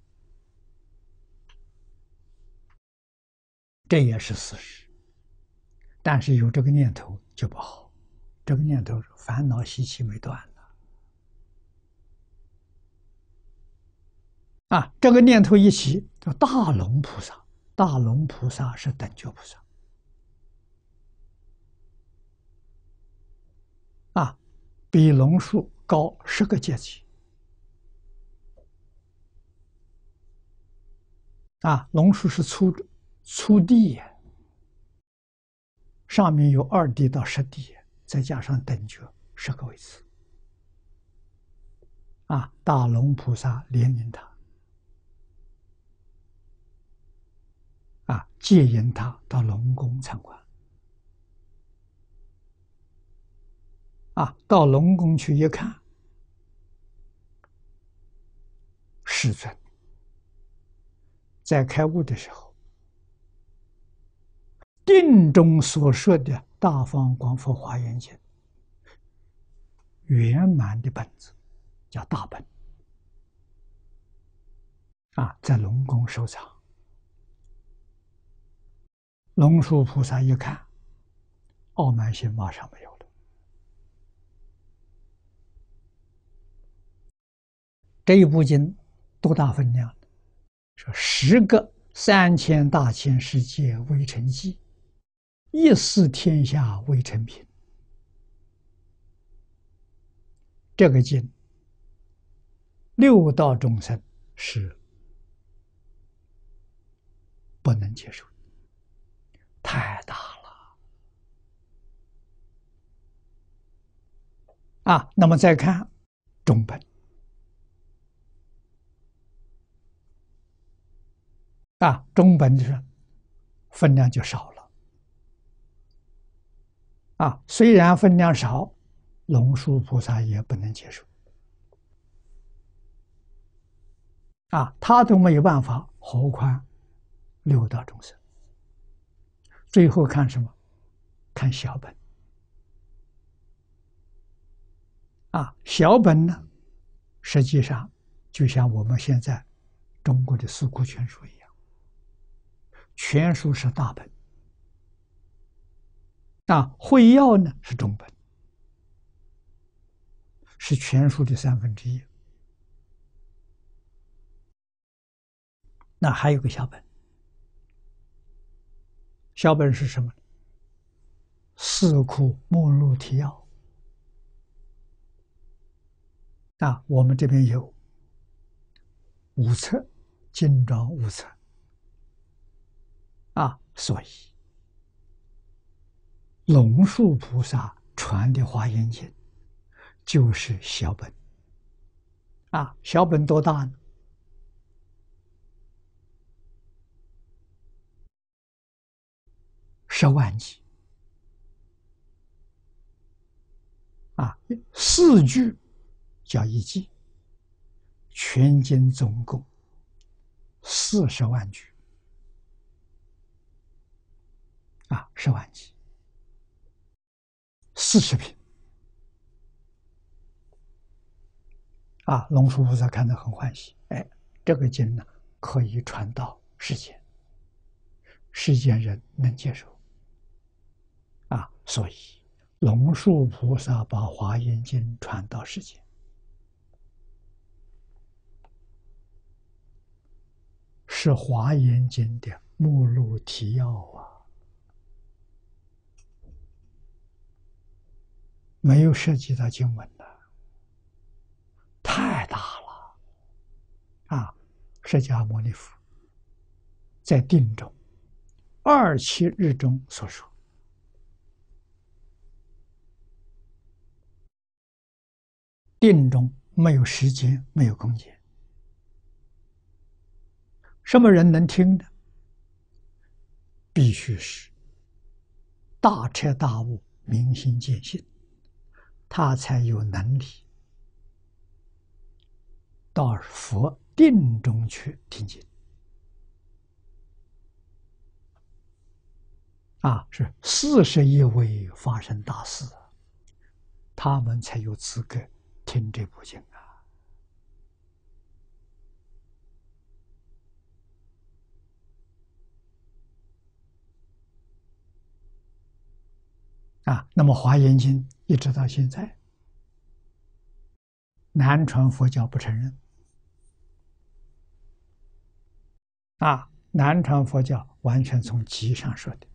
这也是事实。但是有这个念头就不好，这个念头烦恼习气没断了啊！这个念头一起叫大龙菩萨，大龙菩萨是等觉菩萨啊，比龙树高十个阶级啊。龙树是初初地呀，上面有二地到十地，再加上等觉十个位次啊。大龙菩萨怜悯他啊，接引他到龙宫参观啊。到龙宫去一看，世尊在开悟的时候，定中所说的大方广佛华严经圆满的本子叫大本啊，在龙宫收藏。龙树菩萨一看，傲慢心马上没有了。这一部经多大分量？说十个三千大千世界微尘际，一似天下微尘品。这个经，六道众生是不能接受的，太大了啊！那么再看中本啊，中本就是分量就少了啊。虽然分量少，龙树菩萨也不能接受啊，他都没有办法，何况六道众生？最后看什么？看小本啊，小本呢，实际上就像我们现在中国的四库全书一样，全书是大本啊，会要呢是中本，是全书的三分之一。那还有个小本，小本是什么？四库目录提要啊，我们这边有五册，精装五册啊，所以龙树菩萨传的华严经就是小本啊，小本多大呢？十万集啊，四句叫一记，全经总共四十万句啊，十万集，四十品啊。龙树菩萨看得很欢喜，哎，这个经呢可以传到世间，世间人能接受啊，所以龙树菩萨把华严经传到世间，是华严经的目录提要啊，没有涉及到经文的，太大了啊！释迦牟尼佛在定中二七日中所说，定中没有时间，没有空间，什么人能听呢？必须是大彻大悟、明心见性，他才有能力到佛定中去听经啊！是四十一位发生大事他们才有资格听这部经啊！啊，那么《华严经》一直到现在，南传佛教不承认。啊，南传佛教完全从集上说的。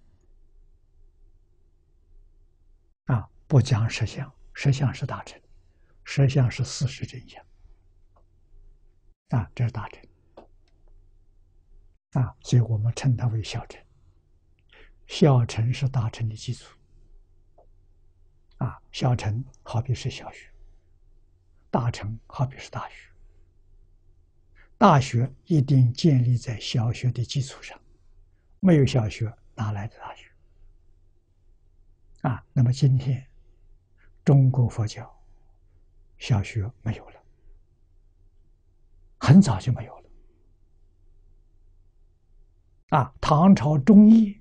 啊，不讲实相，实相是大乘，实相是事实真相。啊，这是大乘。啊，所以我们称它为小乘。小乘是大乘的基础。啊，小乘好比是小学，大乘好比是大学。大学一定建立在小学的基础上，没有小学哪来的大学？啊，那么今天中国佛教小学没有了，很早就没有了。啊，唐朝中叶，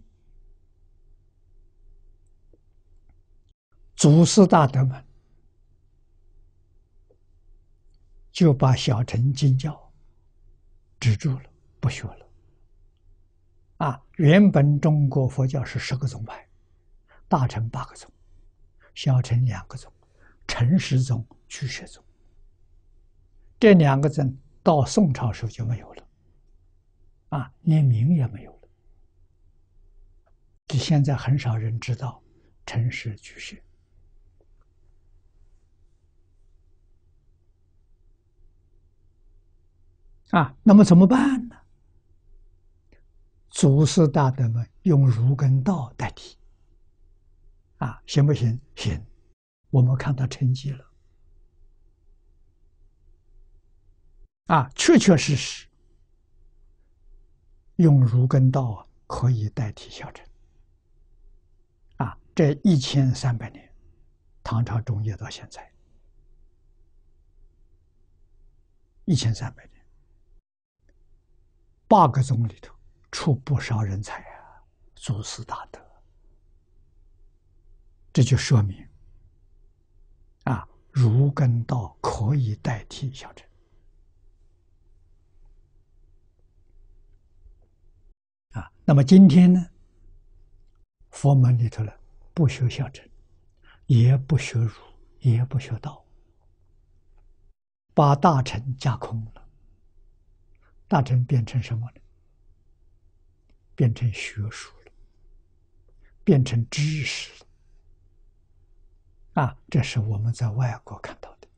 祖师大德们就把小乘经教止住了，不学了。啊，原本中国佛教是十个宗派，大乘八个宗，小乘两个宗，陈实宗、居士宗。这两个宗到宋朝时候就没有了，啊，连名也没有了。这现在很少人知道陈实、居士。啊，那么怎么办呢？祖师大德们用儒根道代替。啊，行不行？行，我们看到成绩了。啊，确确实实用儒根道啊，可以代替小乘。啊，这一千三百年，唐朝中叶到现在，一千三百年，八个宗里头出不少人才啊，祖师大德。这就说明，啊，儒根道可以代替小乘。啊，那么今天呢，佛门里头呢，不学小乘，也不学儒，也不学道，把大乘架空了。大乘变成什么呢？变成学术了，变成知识了。啊，这是我们在外国看到的。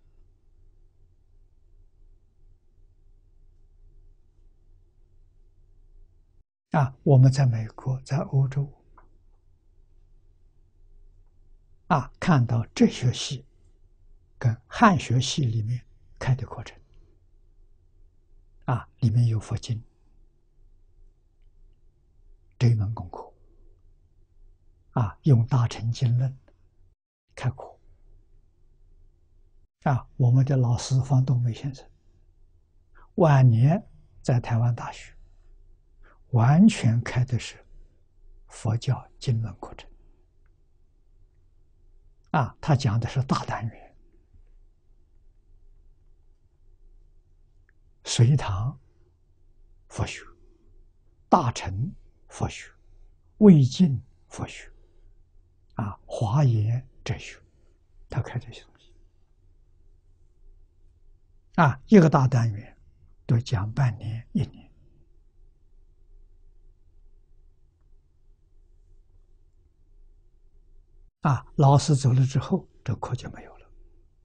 啊，我们在美国，在欧洲，啊，看到哲学系跟汉学系里面开的课程，啊，里面有佛经这一门功课，啊，用大乘经论开课。啊，我们的老师方东梅先生晚年在台湾大学完全开的是佛教经论课程。啊，他讲的是大单元，隋唐佛学、大乘佛学、魏晋佛学，啊，华严哲学，他开这些东西。啊，一个大单元都讲半年一年。啊，老师走了之后，这课就没有了。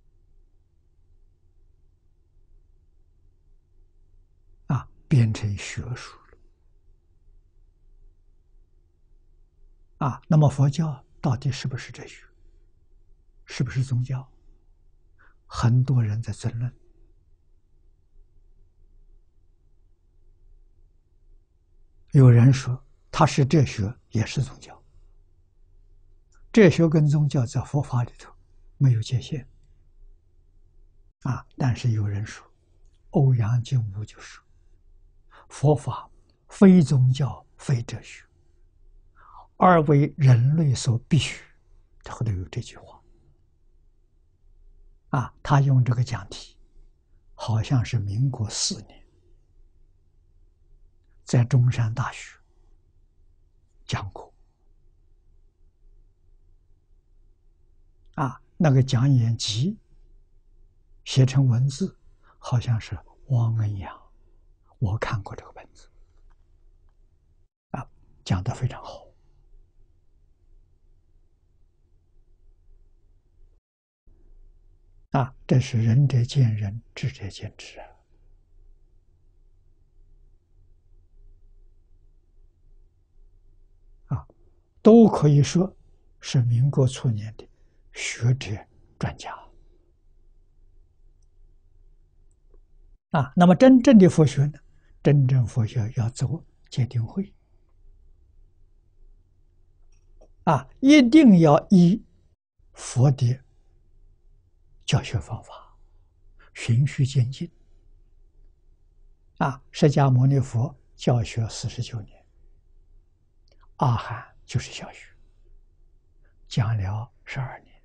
啊，变成学术了。啊，那么佛教到底是不是哲学？是不是宗教？很多人在争论。有人说它是哲学，也是宗教。哲学跟宗教在佛法里头没有界限。啊，但是有人说，欧阳靖无就说，佛法非宗教，非哲学，而为人类所必须。这后头有这句话。 啊，他用这个讲题，好像是民国四年，在中山大学讲过。啊，那个讲演集写成文字，好像是汪恩阳，我看过这个本子，啊，讲得非常好。啊，这是仁者见仁，智者见智啊。啊，都可以说是民国初年的学者专家。啊，那么真正的佛学呢？真正佛学要走戒定慧。啊，一定要依佛的教学方法，循序渐进。啊，释迦牟尼佛教学四十九年，阿含就是小学，讲了十二年。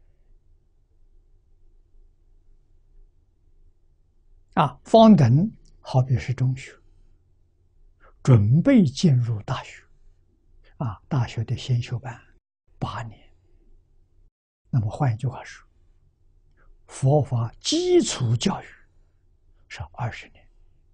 啊，方等好比是中学，准备进入大学。啊，大学的先修班八年。那么换一句话说，佛法基础教育是二十年。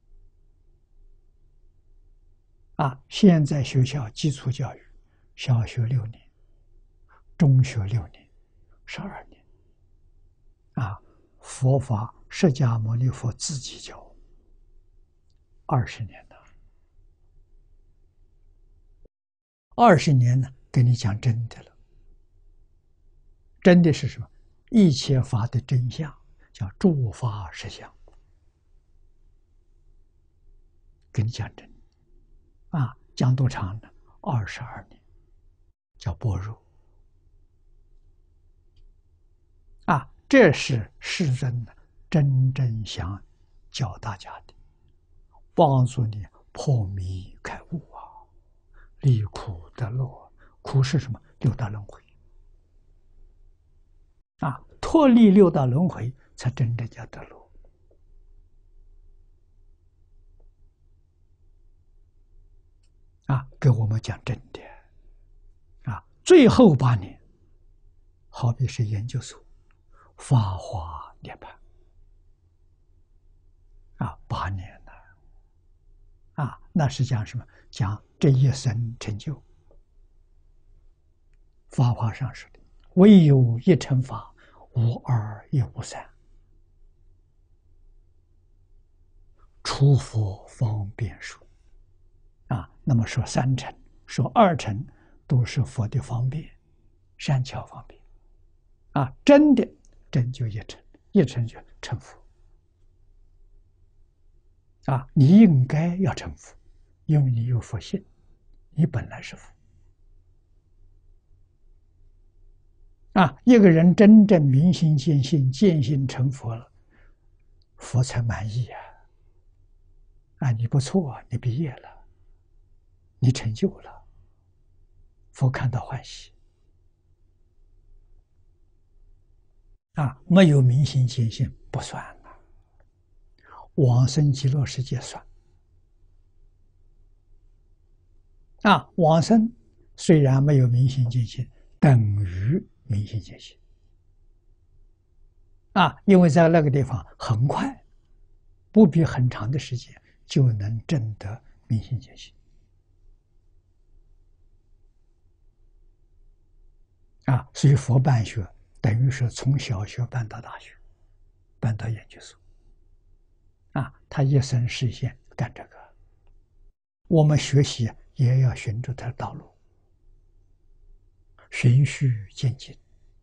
啊，现在学校基础教育，小学六年，中学六年，十二年。啊，佛法释迦牟尼佛自己教，二十年的，二十年呢，跟你讲真的了。真的是什么？一切法的真相，叫诸法实相，跟你讲真。啊，讲多长呢？二十二年，叫般若。啊，这是世尊的真正想教大家的，帮助你破迷开悟啊，离苦得乐。苦是什么？六道轮回。啊，脱离六道轮回，才真正叫得乐。啊，给我们讲真的。啊，最后八年，好比是研究所，法华涅槃。啊，八年了。啊，那是讲什么？讲这一生成就。法华上说的，唯有一乘法，无二也无三，除佛方便说。啊，那么说三乘，说二乘，都是佛的方便，善巧方便。啊，真的真就一乘，一乘就成佛。啊，你应该要成佛，因为你有佛性，你本来是佛。啊，一个人真正明心见性，见性成佛了，佛才满意啊！啊，你不错，你毕业了，你成就了，佛看到欢喜。啊，没有明心见性不算了，往生极乐世界算。啊，往生虽然没有明心见性，等于明心见性。啊，因为在那个地方很快，不必很长的时间就能证得明心见性。啊，所以佛办学等于是从小学办到大学，办到研究所。啊，他一生实现干这个，我们学习也要循着他的道路，循序渐进。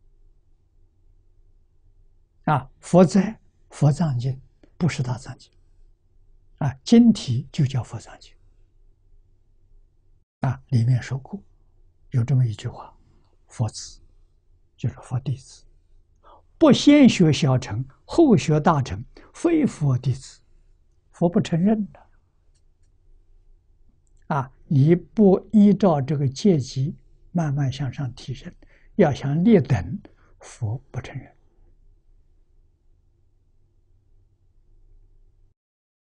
啊，佛在佛藏经不是大藏经。啊，经题就叫佛藏经。啊，里面说过，有这么一句话：佛子就是佛弟子，不先学小乘，后学大乘，非佛弟子。佛不承认的。啊，你不依照这个阶级慢慢向上提升，要想立等，佛不承认。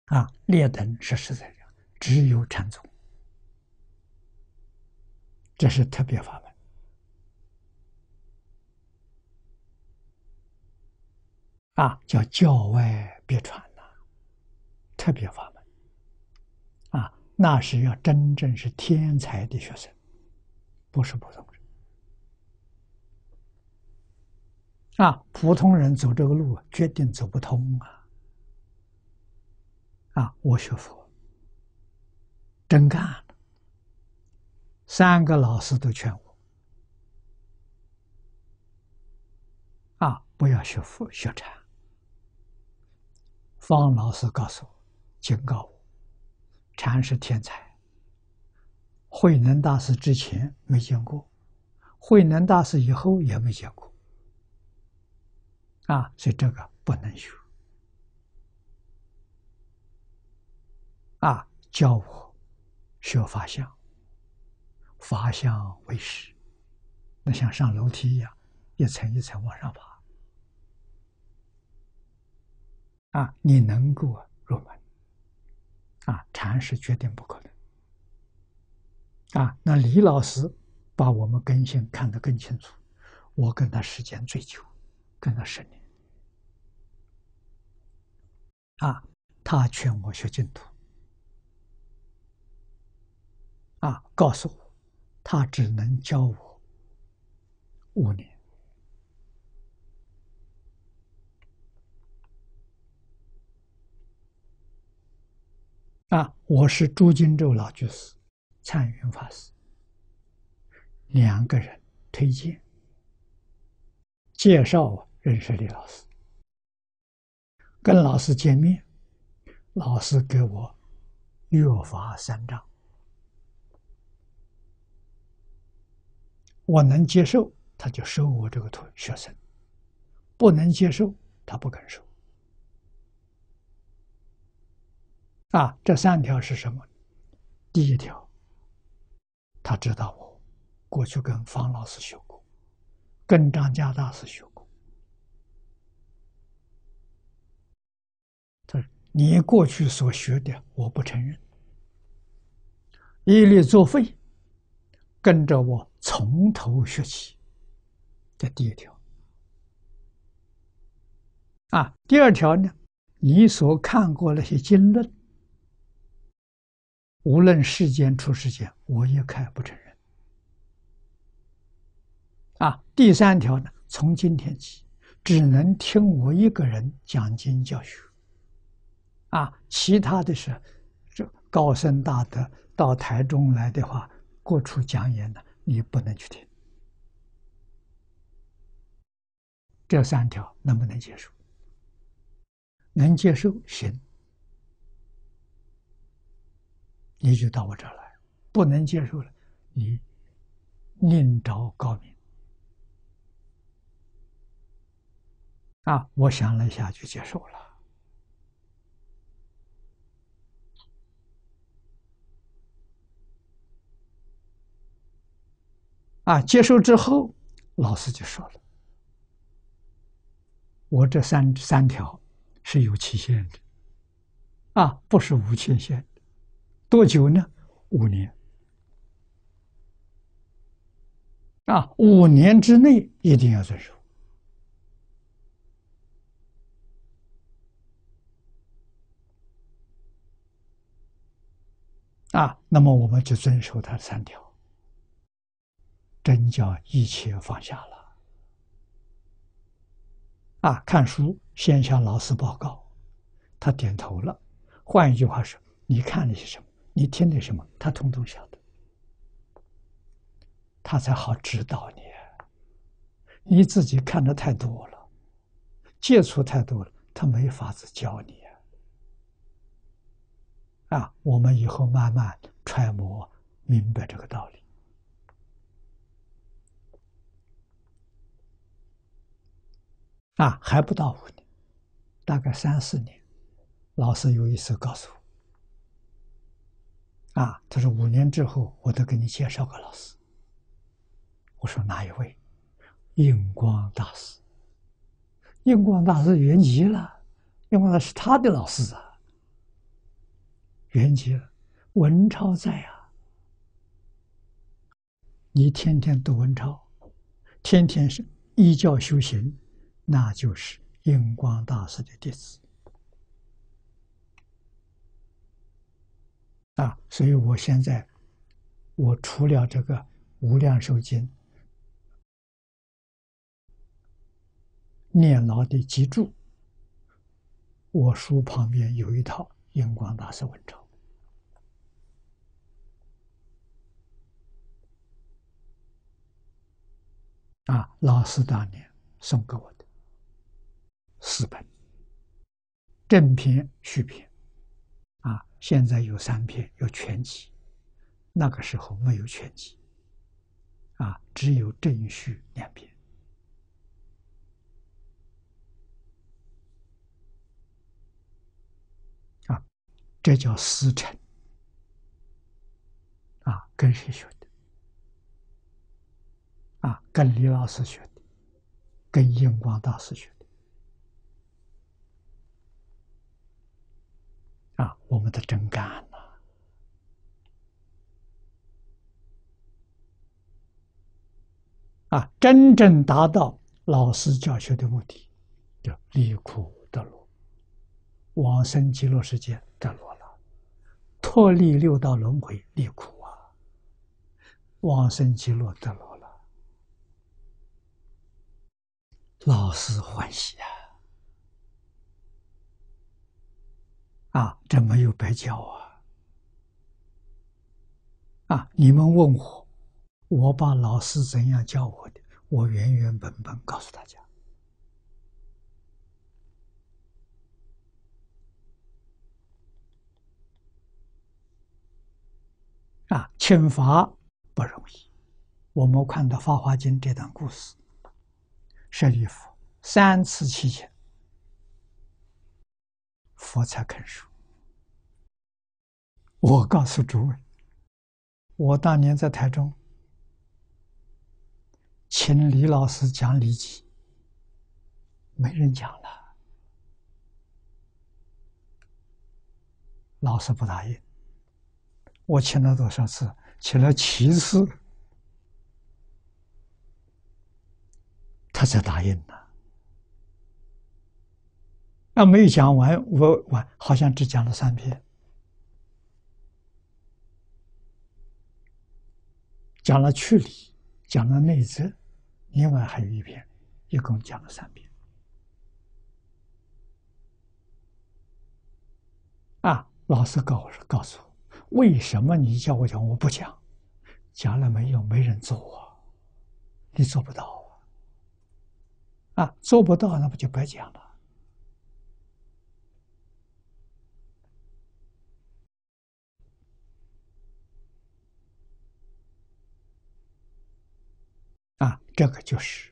啊，劣等是实在讲，只有禅宗，这是特别法门。啊，叫教外别传呐、特别法门。啊，那是要真正是天才的学生，不是普通人。啊，普通人走这个路决定走不通啊！啊，我学佛真干了，三个老师都劝我啊，不要学佛学禅。方老师告诉我，警告我，禅是天才，慧能大师之前没见过，慧能大师以后也没见过。啊，所以这个不能学。啊，教我学法相，法相为师，那像上楼梯一样，一层一层往上爬。啊，你能够入门，啊，禅是决定不可能。啊，那李老师把我们根性看得更清楚，我跟他时间最久，跟他十年。啊，他劝我学净土。啊，告诉我，他只能教我五年。啊，我是朱金洲老居士、灿云法师两个人推荐介绍我认识李老师，跟老师见面，老师给我约法三章，我能接受，他就收我这个徒学生；不能接受，他不肯收。啊，这三条是什么？第一条，他知道我过去跟方老师学过，跟张家大师学过。他说：“你过去所学的，我不承认，一律作废，跟着我从头学起。”这第一条。啊，第二条呢？你所看过那些经论，无论世间出世间，我一概不承认。啊，第三条呢？从今天起，只能听我一个人讲经教学。啊，其他的是，这高僧大德到台中来的话，各处讲演呢，你不能去听。这三条能不能接受？能接受行，你就到我这儿来；不能接受了，你另找高明。啊，我想了一下，就接受了。啊，接受之后，老师就说了：“我这三三条是有期限的，啊，不是无期限的。多久呢？五年。啊，五年之内一定要遵守。啊，那么我们就遵守他三条，真叫一切放下了。啊，看书先向老师报告，他点头了。换一句话说，你看了些什么，你听了什么，他统统晓得，他才好指导你。你自己看的太多了，接触太多了，他没法子教你。啊，我们以后慢慢揣摩明白这个道理。啊，还不到五年，大概三四年，老师有一次告诉我，啊，他说五年之后我得给你介绍个老师。我说哪一位？印光大师。印光大师圆寂了，印光大师是他的老师啊。 圆寂了，文钞在啊，你天天读文钞，天天是依教修行，那就是印光大师的弟子啊。所以我现在，我除了这个无量寿经念牢的脊柱，我书旁边有一套印光大师文钞啊，老师当年送给我的四本，正篇、续篇啊，现在有三篇，有全集，那个时候没有全集啊，只有正序两篇啊，这叫师承啊，跟谁学的？啊，跟李老师学的，跟印光大师学的啊，我们的真干呐！啊，真正达到老师教学的目的，就离苦得乐，往生极乐世界得乐了，脱离六道轮回离苦啊，往生极乐得乐了，老师欢喜啊！啊，这没有白教啊！啊，你们问我，我把老师怎样教我的，我原原本本告诉大家。啊，请法不容易。我们看到《法华经》这段故事，舍利弗三次祈请，佛才肯说。我告诉诸位，我当年在台中请李老师讲《礼记》，没人讲了，老师不答应。我请了多少次？请了七次，他才答应了。那没有讲完，我完好像只讲了三篇，讲了去理，讲了内则，另外还有一篇，一共讲了三篇。啊，老师告诉告诉我，为什么你叫我讲，我不讲？讲了没有？没人做啊，你做不到啊！啊，做不到，那不就白讲了？啊，这个就是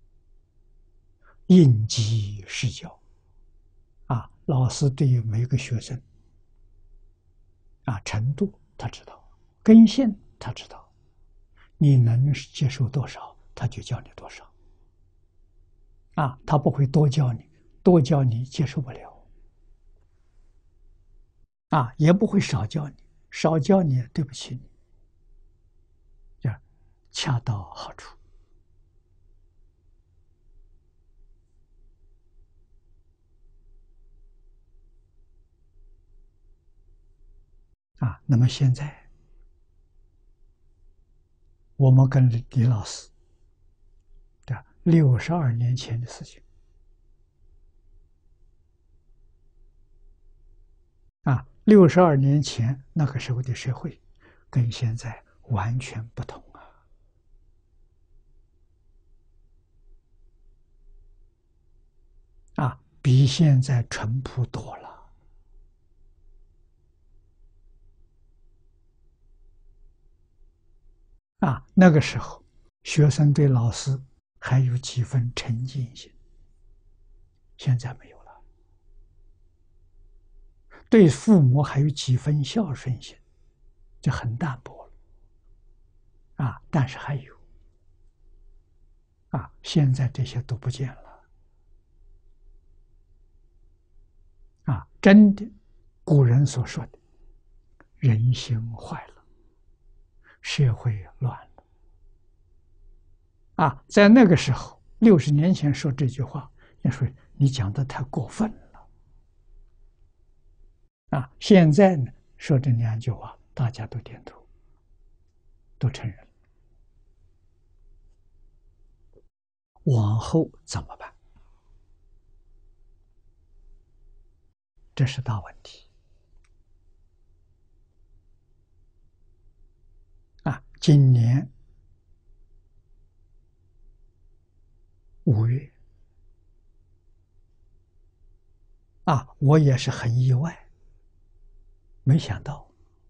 应机施教啊！老师对于每个学生啊程度他知道，根性他知道，你能接受多少，他就教你多少啊！他不会多教你，多教你接受不了啊，也不会少教你，少教你对不起你，这恰到好处。啊，那么现在我们跟李老师的六十二年前的事情啊，六十二年前那个时候的社会，跟现在完全不同啊！啊，比现在淳朴多了。啊，那个时候，学生对老师还有几分沉敬心，现在没有了；对父母还有几分孝顺心，就很淡薄了。啊，但是还有，啊，现在这些都不见了。啊，真的，古人所说的人心坏了，社会乱了。啊，在那个时候，六十年前说这句话，你说你讲的太过分了。啊，现在呢，说这两句话，大家都点头，都承认。往后怎么办？这是大问题。啊，今年五月，啊，我也是很意外，没想到，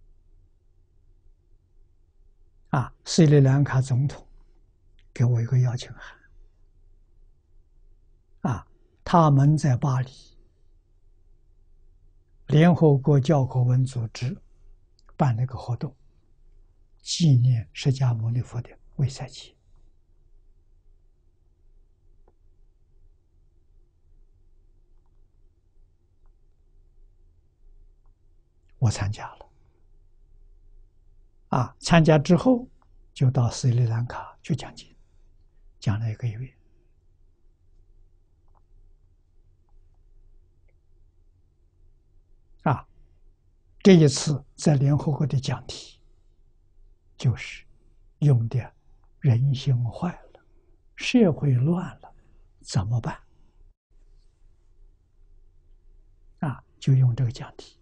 啊，斯里兰卡总统给我一个邀请函，啊，他们在巴黎联合国教科文组织办了一个活动，纪念释迦牟尼佛的为赛节。我参加了，啊，参加之后就到斯里兰卡去讲经，讲了一个月。啊，这一次在联合国的讲题就是用的人心坏了，社会乱了，怎么办？啊，就用这个讲题。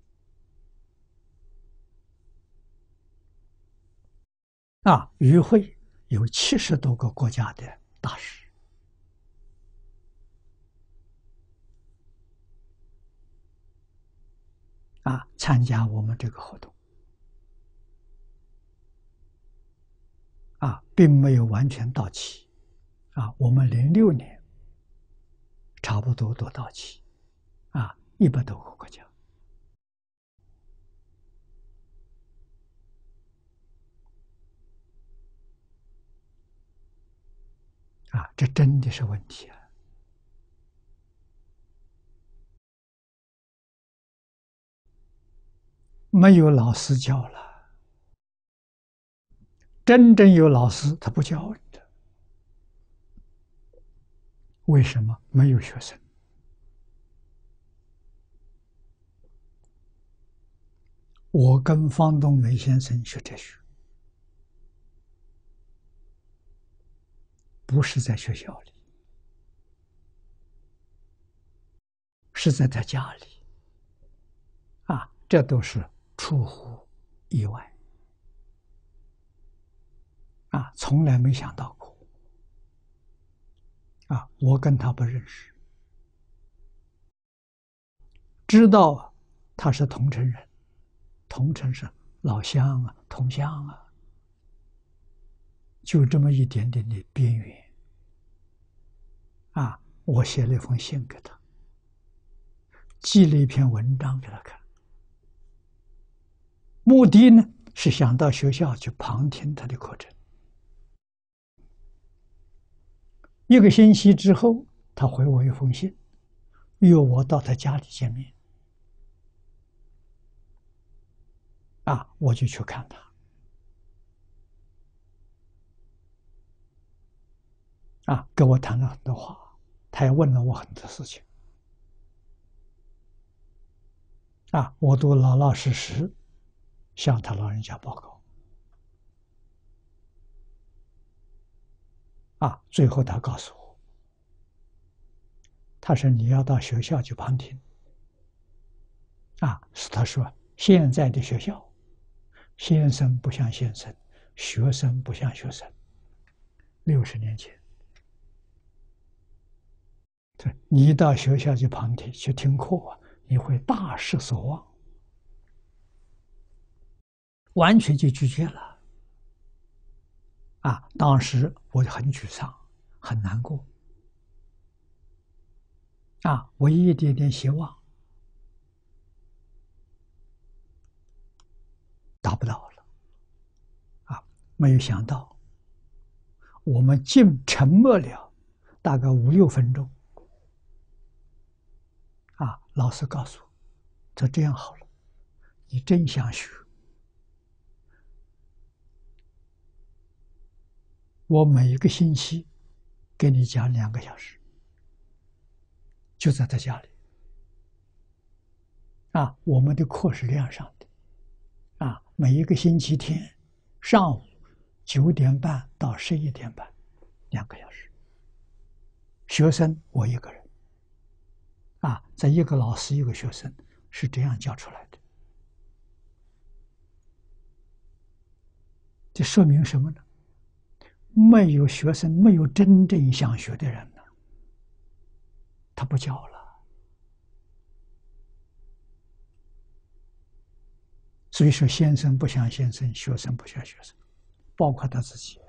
啊，与会有七十多个国家的大使。啊，参加我们这个活动。啊，并没有完全到齐。啊，我们零六年差不多都到齐。啊，一百多个国家。啊，这真的是问题啊！没有老师教了，真正有老师他不教你的。为什么？没有学生。我跟方东梅先生学哲学，不是在学校里，是在他家里。啊，这都是出乎意外。啊，从来没想到过。啊，我跟他不认识，知道他是桐城人，桐城是老乡啊，同乡啊，就这么一点点的边缘。啊，我写了一封信给他，寄了一篇文章给他看，目的呢是想到学校去旁听他的课程。一个星期之后，他回我一封信，约我到他家里见面。啊，我就去看他。啊，跟我谈了很多话，他也问了我很多事情。啊，我都老老实实向他老人家报告。啊，最后他告诉我，他说你要到学校去旁听。啊，是他说现在的学校，先生不像先生，学生不像学生。六十年前，你到学校去旁听去听课啊，你会大失所望，完全就拒绝了。啊，当时我就很沮丧，很难过。啊，我一点点希望达不到了。啊，没有想到，我们竟沉默了大概五六分钟。啊，老师告诉我，说这样好了， 你真想学，我每一个星期给你讲两个小时，就在他家里。啊，我们的课是这样上的，啊，每一个星期天上午九点半到十一点半，两个小时。学生我一个人，啊，在一个老师一个学生，是这样教出来的。这说明什么呢？没有学生，没有真正想学的人呢，他不教了。所以说，先生不像先生，学生不像学生，包括他自己。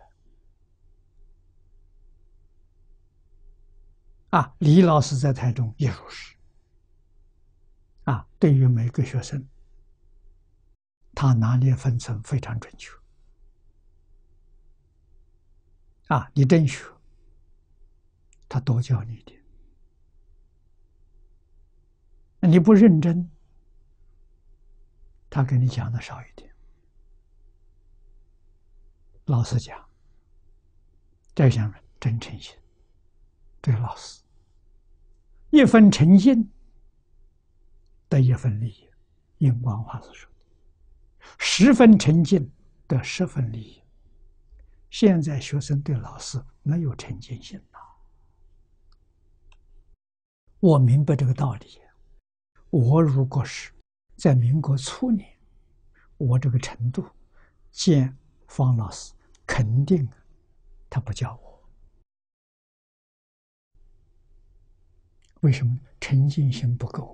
啊，李老师在台中也如是。啊，对于每个学生，他拿捏分寸非常准确。啊，你真学，他多教你一点；那你不认真，他给你讲的少一点。老实讲，这项人真诚心，对老师，一分诚信得一分利益。印光法师说的，十分诚信得十分利益。现在学生对老师没有诚信心了。我明白这个道理。我如果是在民国初年，我这个程度见方老师，肯定他不教我。为什么？诚信心不够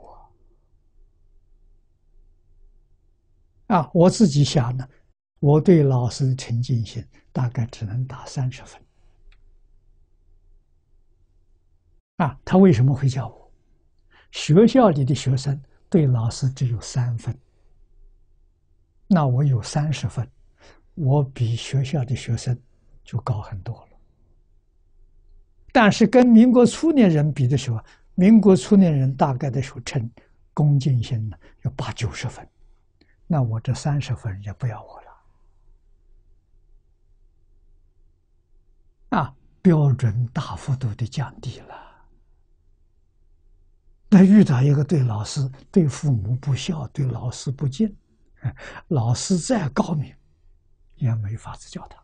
啊！啊，我自己想呢，我对老师的诚信心大概只能打三十分。啊，他为什么会教我？学校里的学生对老师只有三分，那我有三十分，我比学校的学生就高很多了。但是跟民国初年人比的时候，民国初年人大概的时候称恭敬心呢有八九十分，那我这三十分也不要我了。啊，标准大幅度的降低了。那遇到一个对老师、对父母不孝、对老师不敬，老师再高明，也没法子教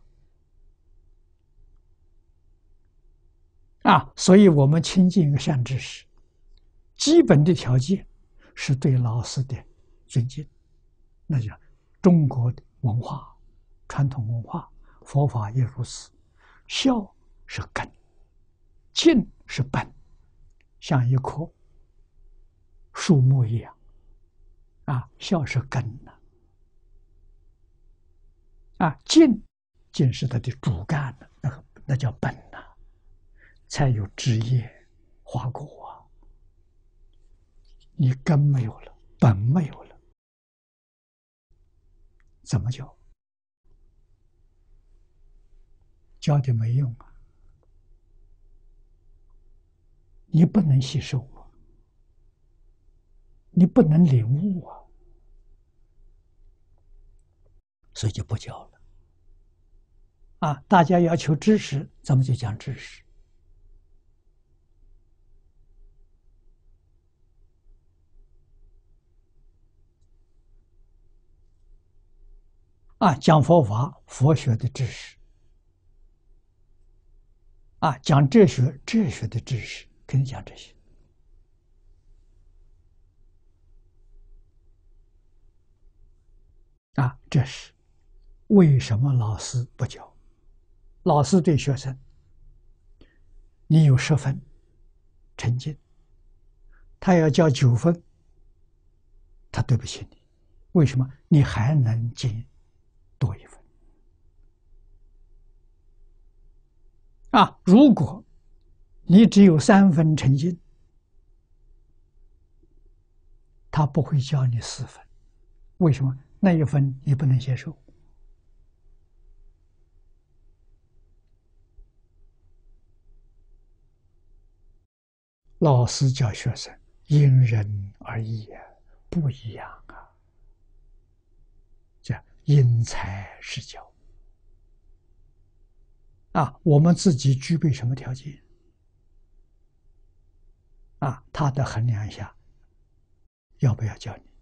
他。啊，所以我们亲近一个善知识，基本的条件是对老师的尊敬。那叫中国的文化、传统文化，佛法也如此。孝是根，敬是本，像一棵树木一样。啊，孝是根呢。啊，敬敬是它的主干呢，那个那叫本呐，才有枝叶花果啊。你根没有了，本没有了，怎么教？教的没用啊，你不能吸收啊，你不能领悟啊，所以就不教了。啊，大家要求知识，咱们就讲知识。啊，讲佛法，佛学的知识。啊，讲哲学，哲学的知识，肯定讲这些。啊，这是为什么老师不教？老师对学生，你有十分成绩，他要教九分，他对不起你。为什么？你还能进多一分。啊，如果你只有三分成绩，他不会教你四分。为什么？那一分你不能接受。老师教学生因人而异啊，不一样啊。 因材施教。啊，我们自己具备什么条件？啊，他得衡量一下，要不要教你。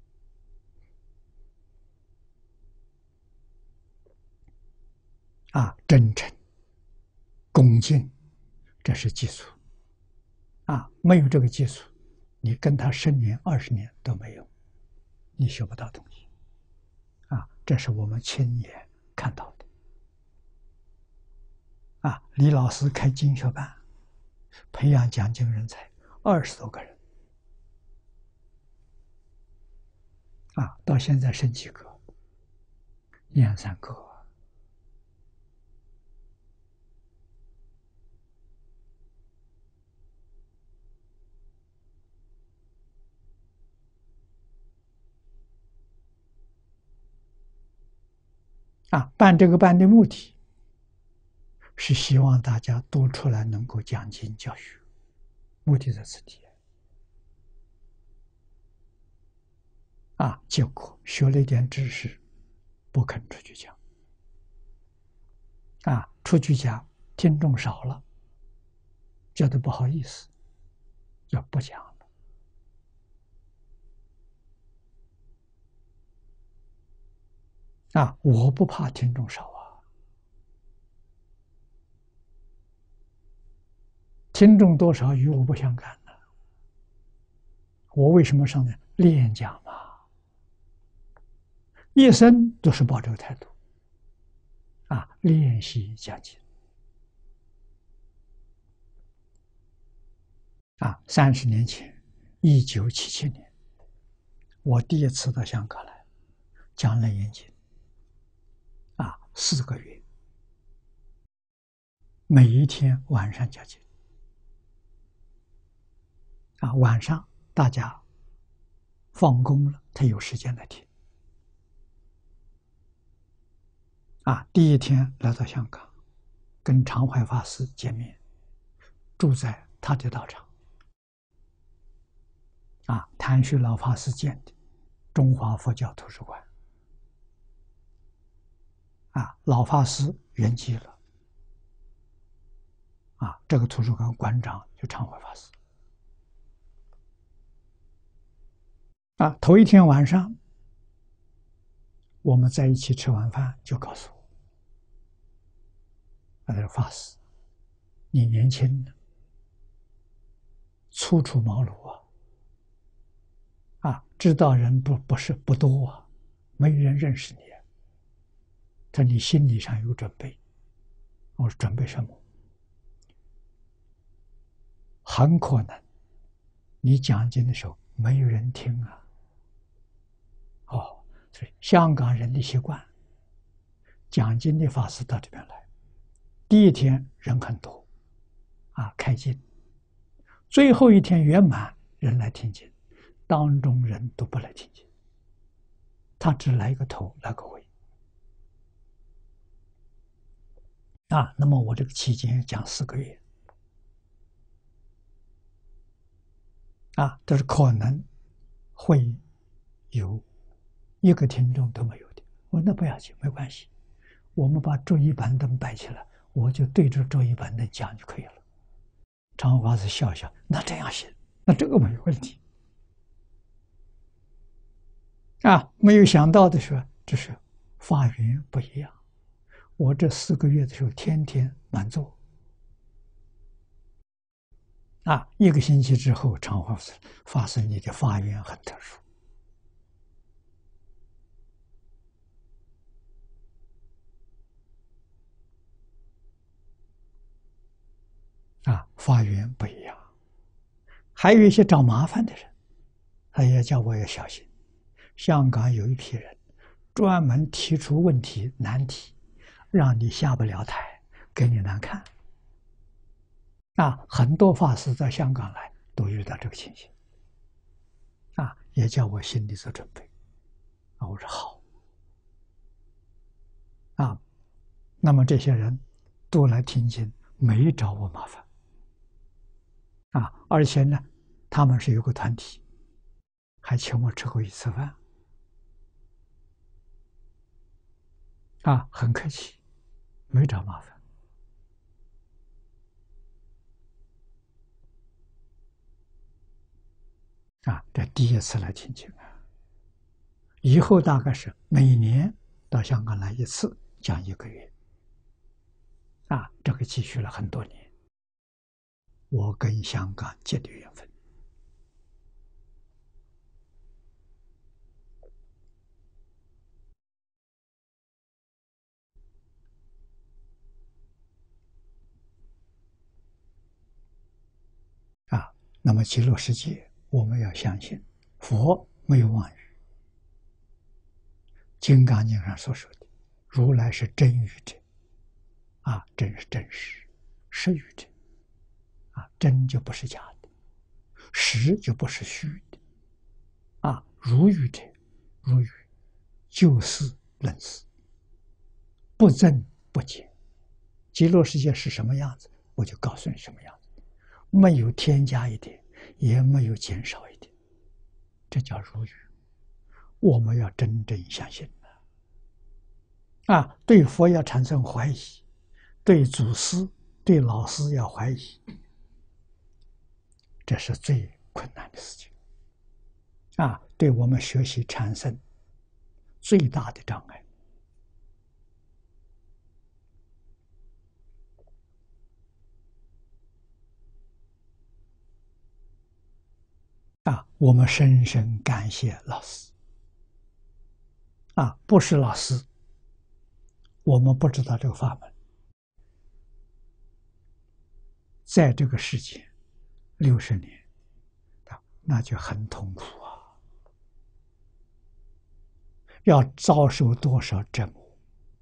啊，真诚、恭敬，这是基础。啊，没有这个基础，你跟他十年、二十年都没有，你学不到东西。啊，这是我们亲眼看到的。啊，李老师开经学班，培养讲经人才二十多个人。啊，到现在剩几个？两三个。啊，办这个班的目的是希望大家多出来能够讲经教学，目的在此地。啊，结果学了一点知识，不肯出去讲。啊，出去讲听众少了，觉得不好意思，就不讲了。啊，我不怕听众少啊，听众多少与我不相干的。我为什么上来练讲嘛？一生都是抱这个态度。啊，练习讲经。啊，三十年前，一九七七年，我第一次到香港来讲楞严经。啊，四个月，每一天晚上讲经。啊，晚上大家放工了，他有时间来听。啊，第一天来到香港，跟常怀法师见面，住在他的道场。啊，谭旭老法师建的中华佛教图书馆。啊，老法师圆寂了。啊，这个图书馆馆长就常怀法师。啊，头一天晚上，我们在一起吃完饭，就告诉我：“他说法师，你年轻呢，初出茅庐啊，啊，知道人不不是不多啊，没人认识你啊。他说你心理上有准备。”我说准备什么？很可能你讲经的时候没有人听啊。哦，所以香港人的习惯，讲经的法师到这边来，第一天人很多，啊，开经，最后一天圆满，人来听经，当中人都不来听经，他只来个头，来个尾。啊，那么我这个期间讲四个月。啊，这是可能会有一个听众都没有的。我说那不要紧，没关系，我们把桌椅板凳摆起来，我就对着桌椅板凳讲就可以了。常法师笑笑，那这样行，那这个没有问题。啊，没有想到的是，这是法缘不一样。我这四个月的时候，天天满座。啊，一个星期之后，常法师发生你的法缘很特殊。啊，法缘不一样。还有一些找麻烦的人，他也叫我要小心。香港有一批人，专门提出问题难题，让你下不了台，给你难看。啊，很多法师在香港来都遇到这个情形。啊，也叫我心里做准备。啊，我说好。啊，那么这些人都来听经，没找我麻烦。啊，而且呢，他们是有个团体，还请我吃过一次饭。 啊，很客气，没找麻烦。啊，这第一次来听经啊，以后大概是每年到香港来一次，讲一个月。啊，这个继续了很多年，我跟香港结的缘分。啊，那么极乐世界，我们要相信，佛没有妄语，《金刚经》上所说的，如来是真语者。啊，真是真实，实语者。啊，真就不是假的，实就不是虚的。啊，如语者，如语，就事论事，不增不减。极乐世界是什么样子，我就告诉你什么样子，没有添加一点，也没有减少一点，这叫如语。我们要真正相信啊，对佛要产生怀疑，对祖师、对老师要怀疑，这是最困难的事情啊，对我们学习产生最大的障碍。啊，我们深深感谢老师。啊，不是老师，我们不知道这个法门。在这个世界六十年，那就很痛苦啊！要遭受多少折磨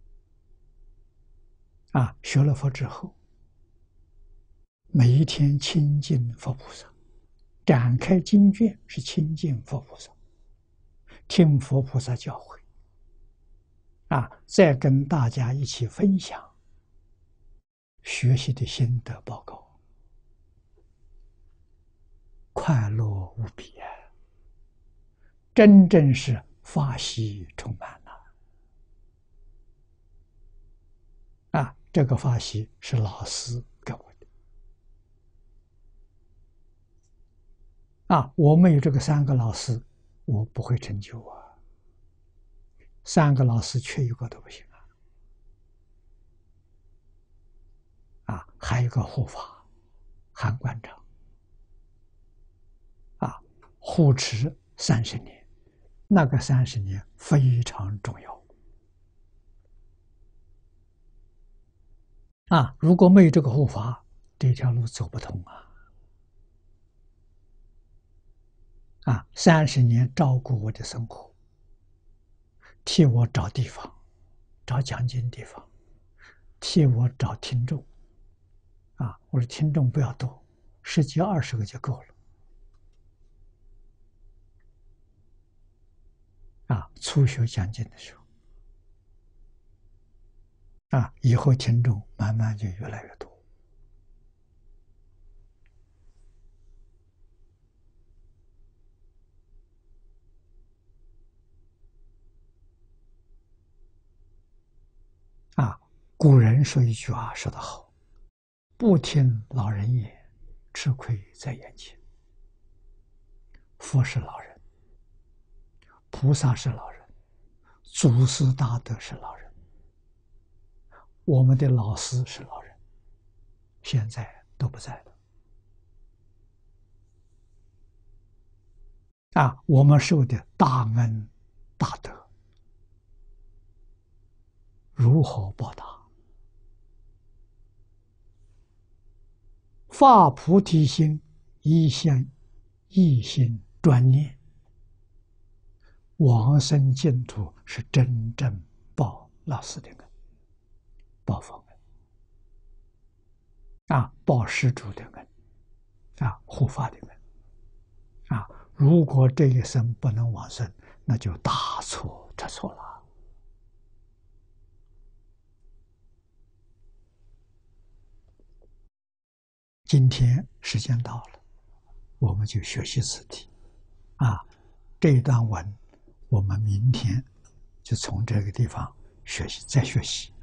啊！学了佛之后，每一天亲近佛菩萨，展开经卷是亲近佛菩萨，听佛菩萨教诲啊，再跟大家一起分享学习的心得报告，快乐无比啊！真正是法喜充满了啊！这个法喜是老师给我的啊！我没有这个三个老师，我不会成就啊！三个老师缺一个都不行啊！啊，还有一个护法韩馆长啊，护持三十年，那个三十年非常重要啊！如果没有这个护法，这条路走不通啊！啊，三十年照顾我的生活，替我找地方，找讲经地方，替我找听众。啊，我的听众不要多，十几二十个就够了。啊，初学讲经的时候，啊，以后听众慢慢就越来越多。啊，古人说一句话说得好：“不听老人言，吃亏在眼前。”佛是老人，菩萨是老人，祖师大德是老人，我们的老师是老人，现在都不在了。啊，我们受的大恩大德，如何报答？发菩提心，一向一心专念，往生净土是真正报老师的恩，报佛恩啊，报施主的恩啊，护法的恩啊。如果这一生不能往生，那就大错特错了。今天时间到了，我们就学习此题啊。这一段文，我们明天就从这个地方学习，再学习。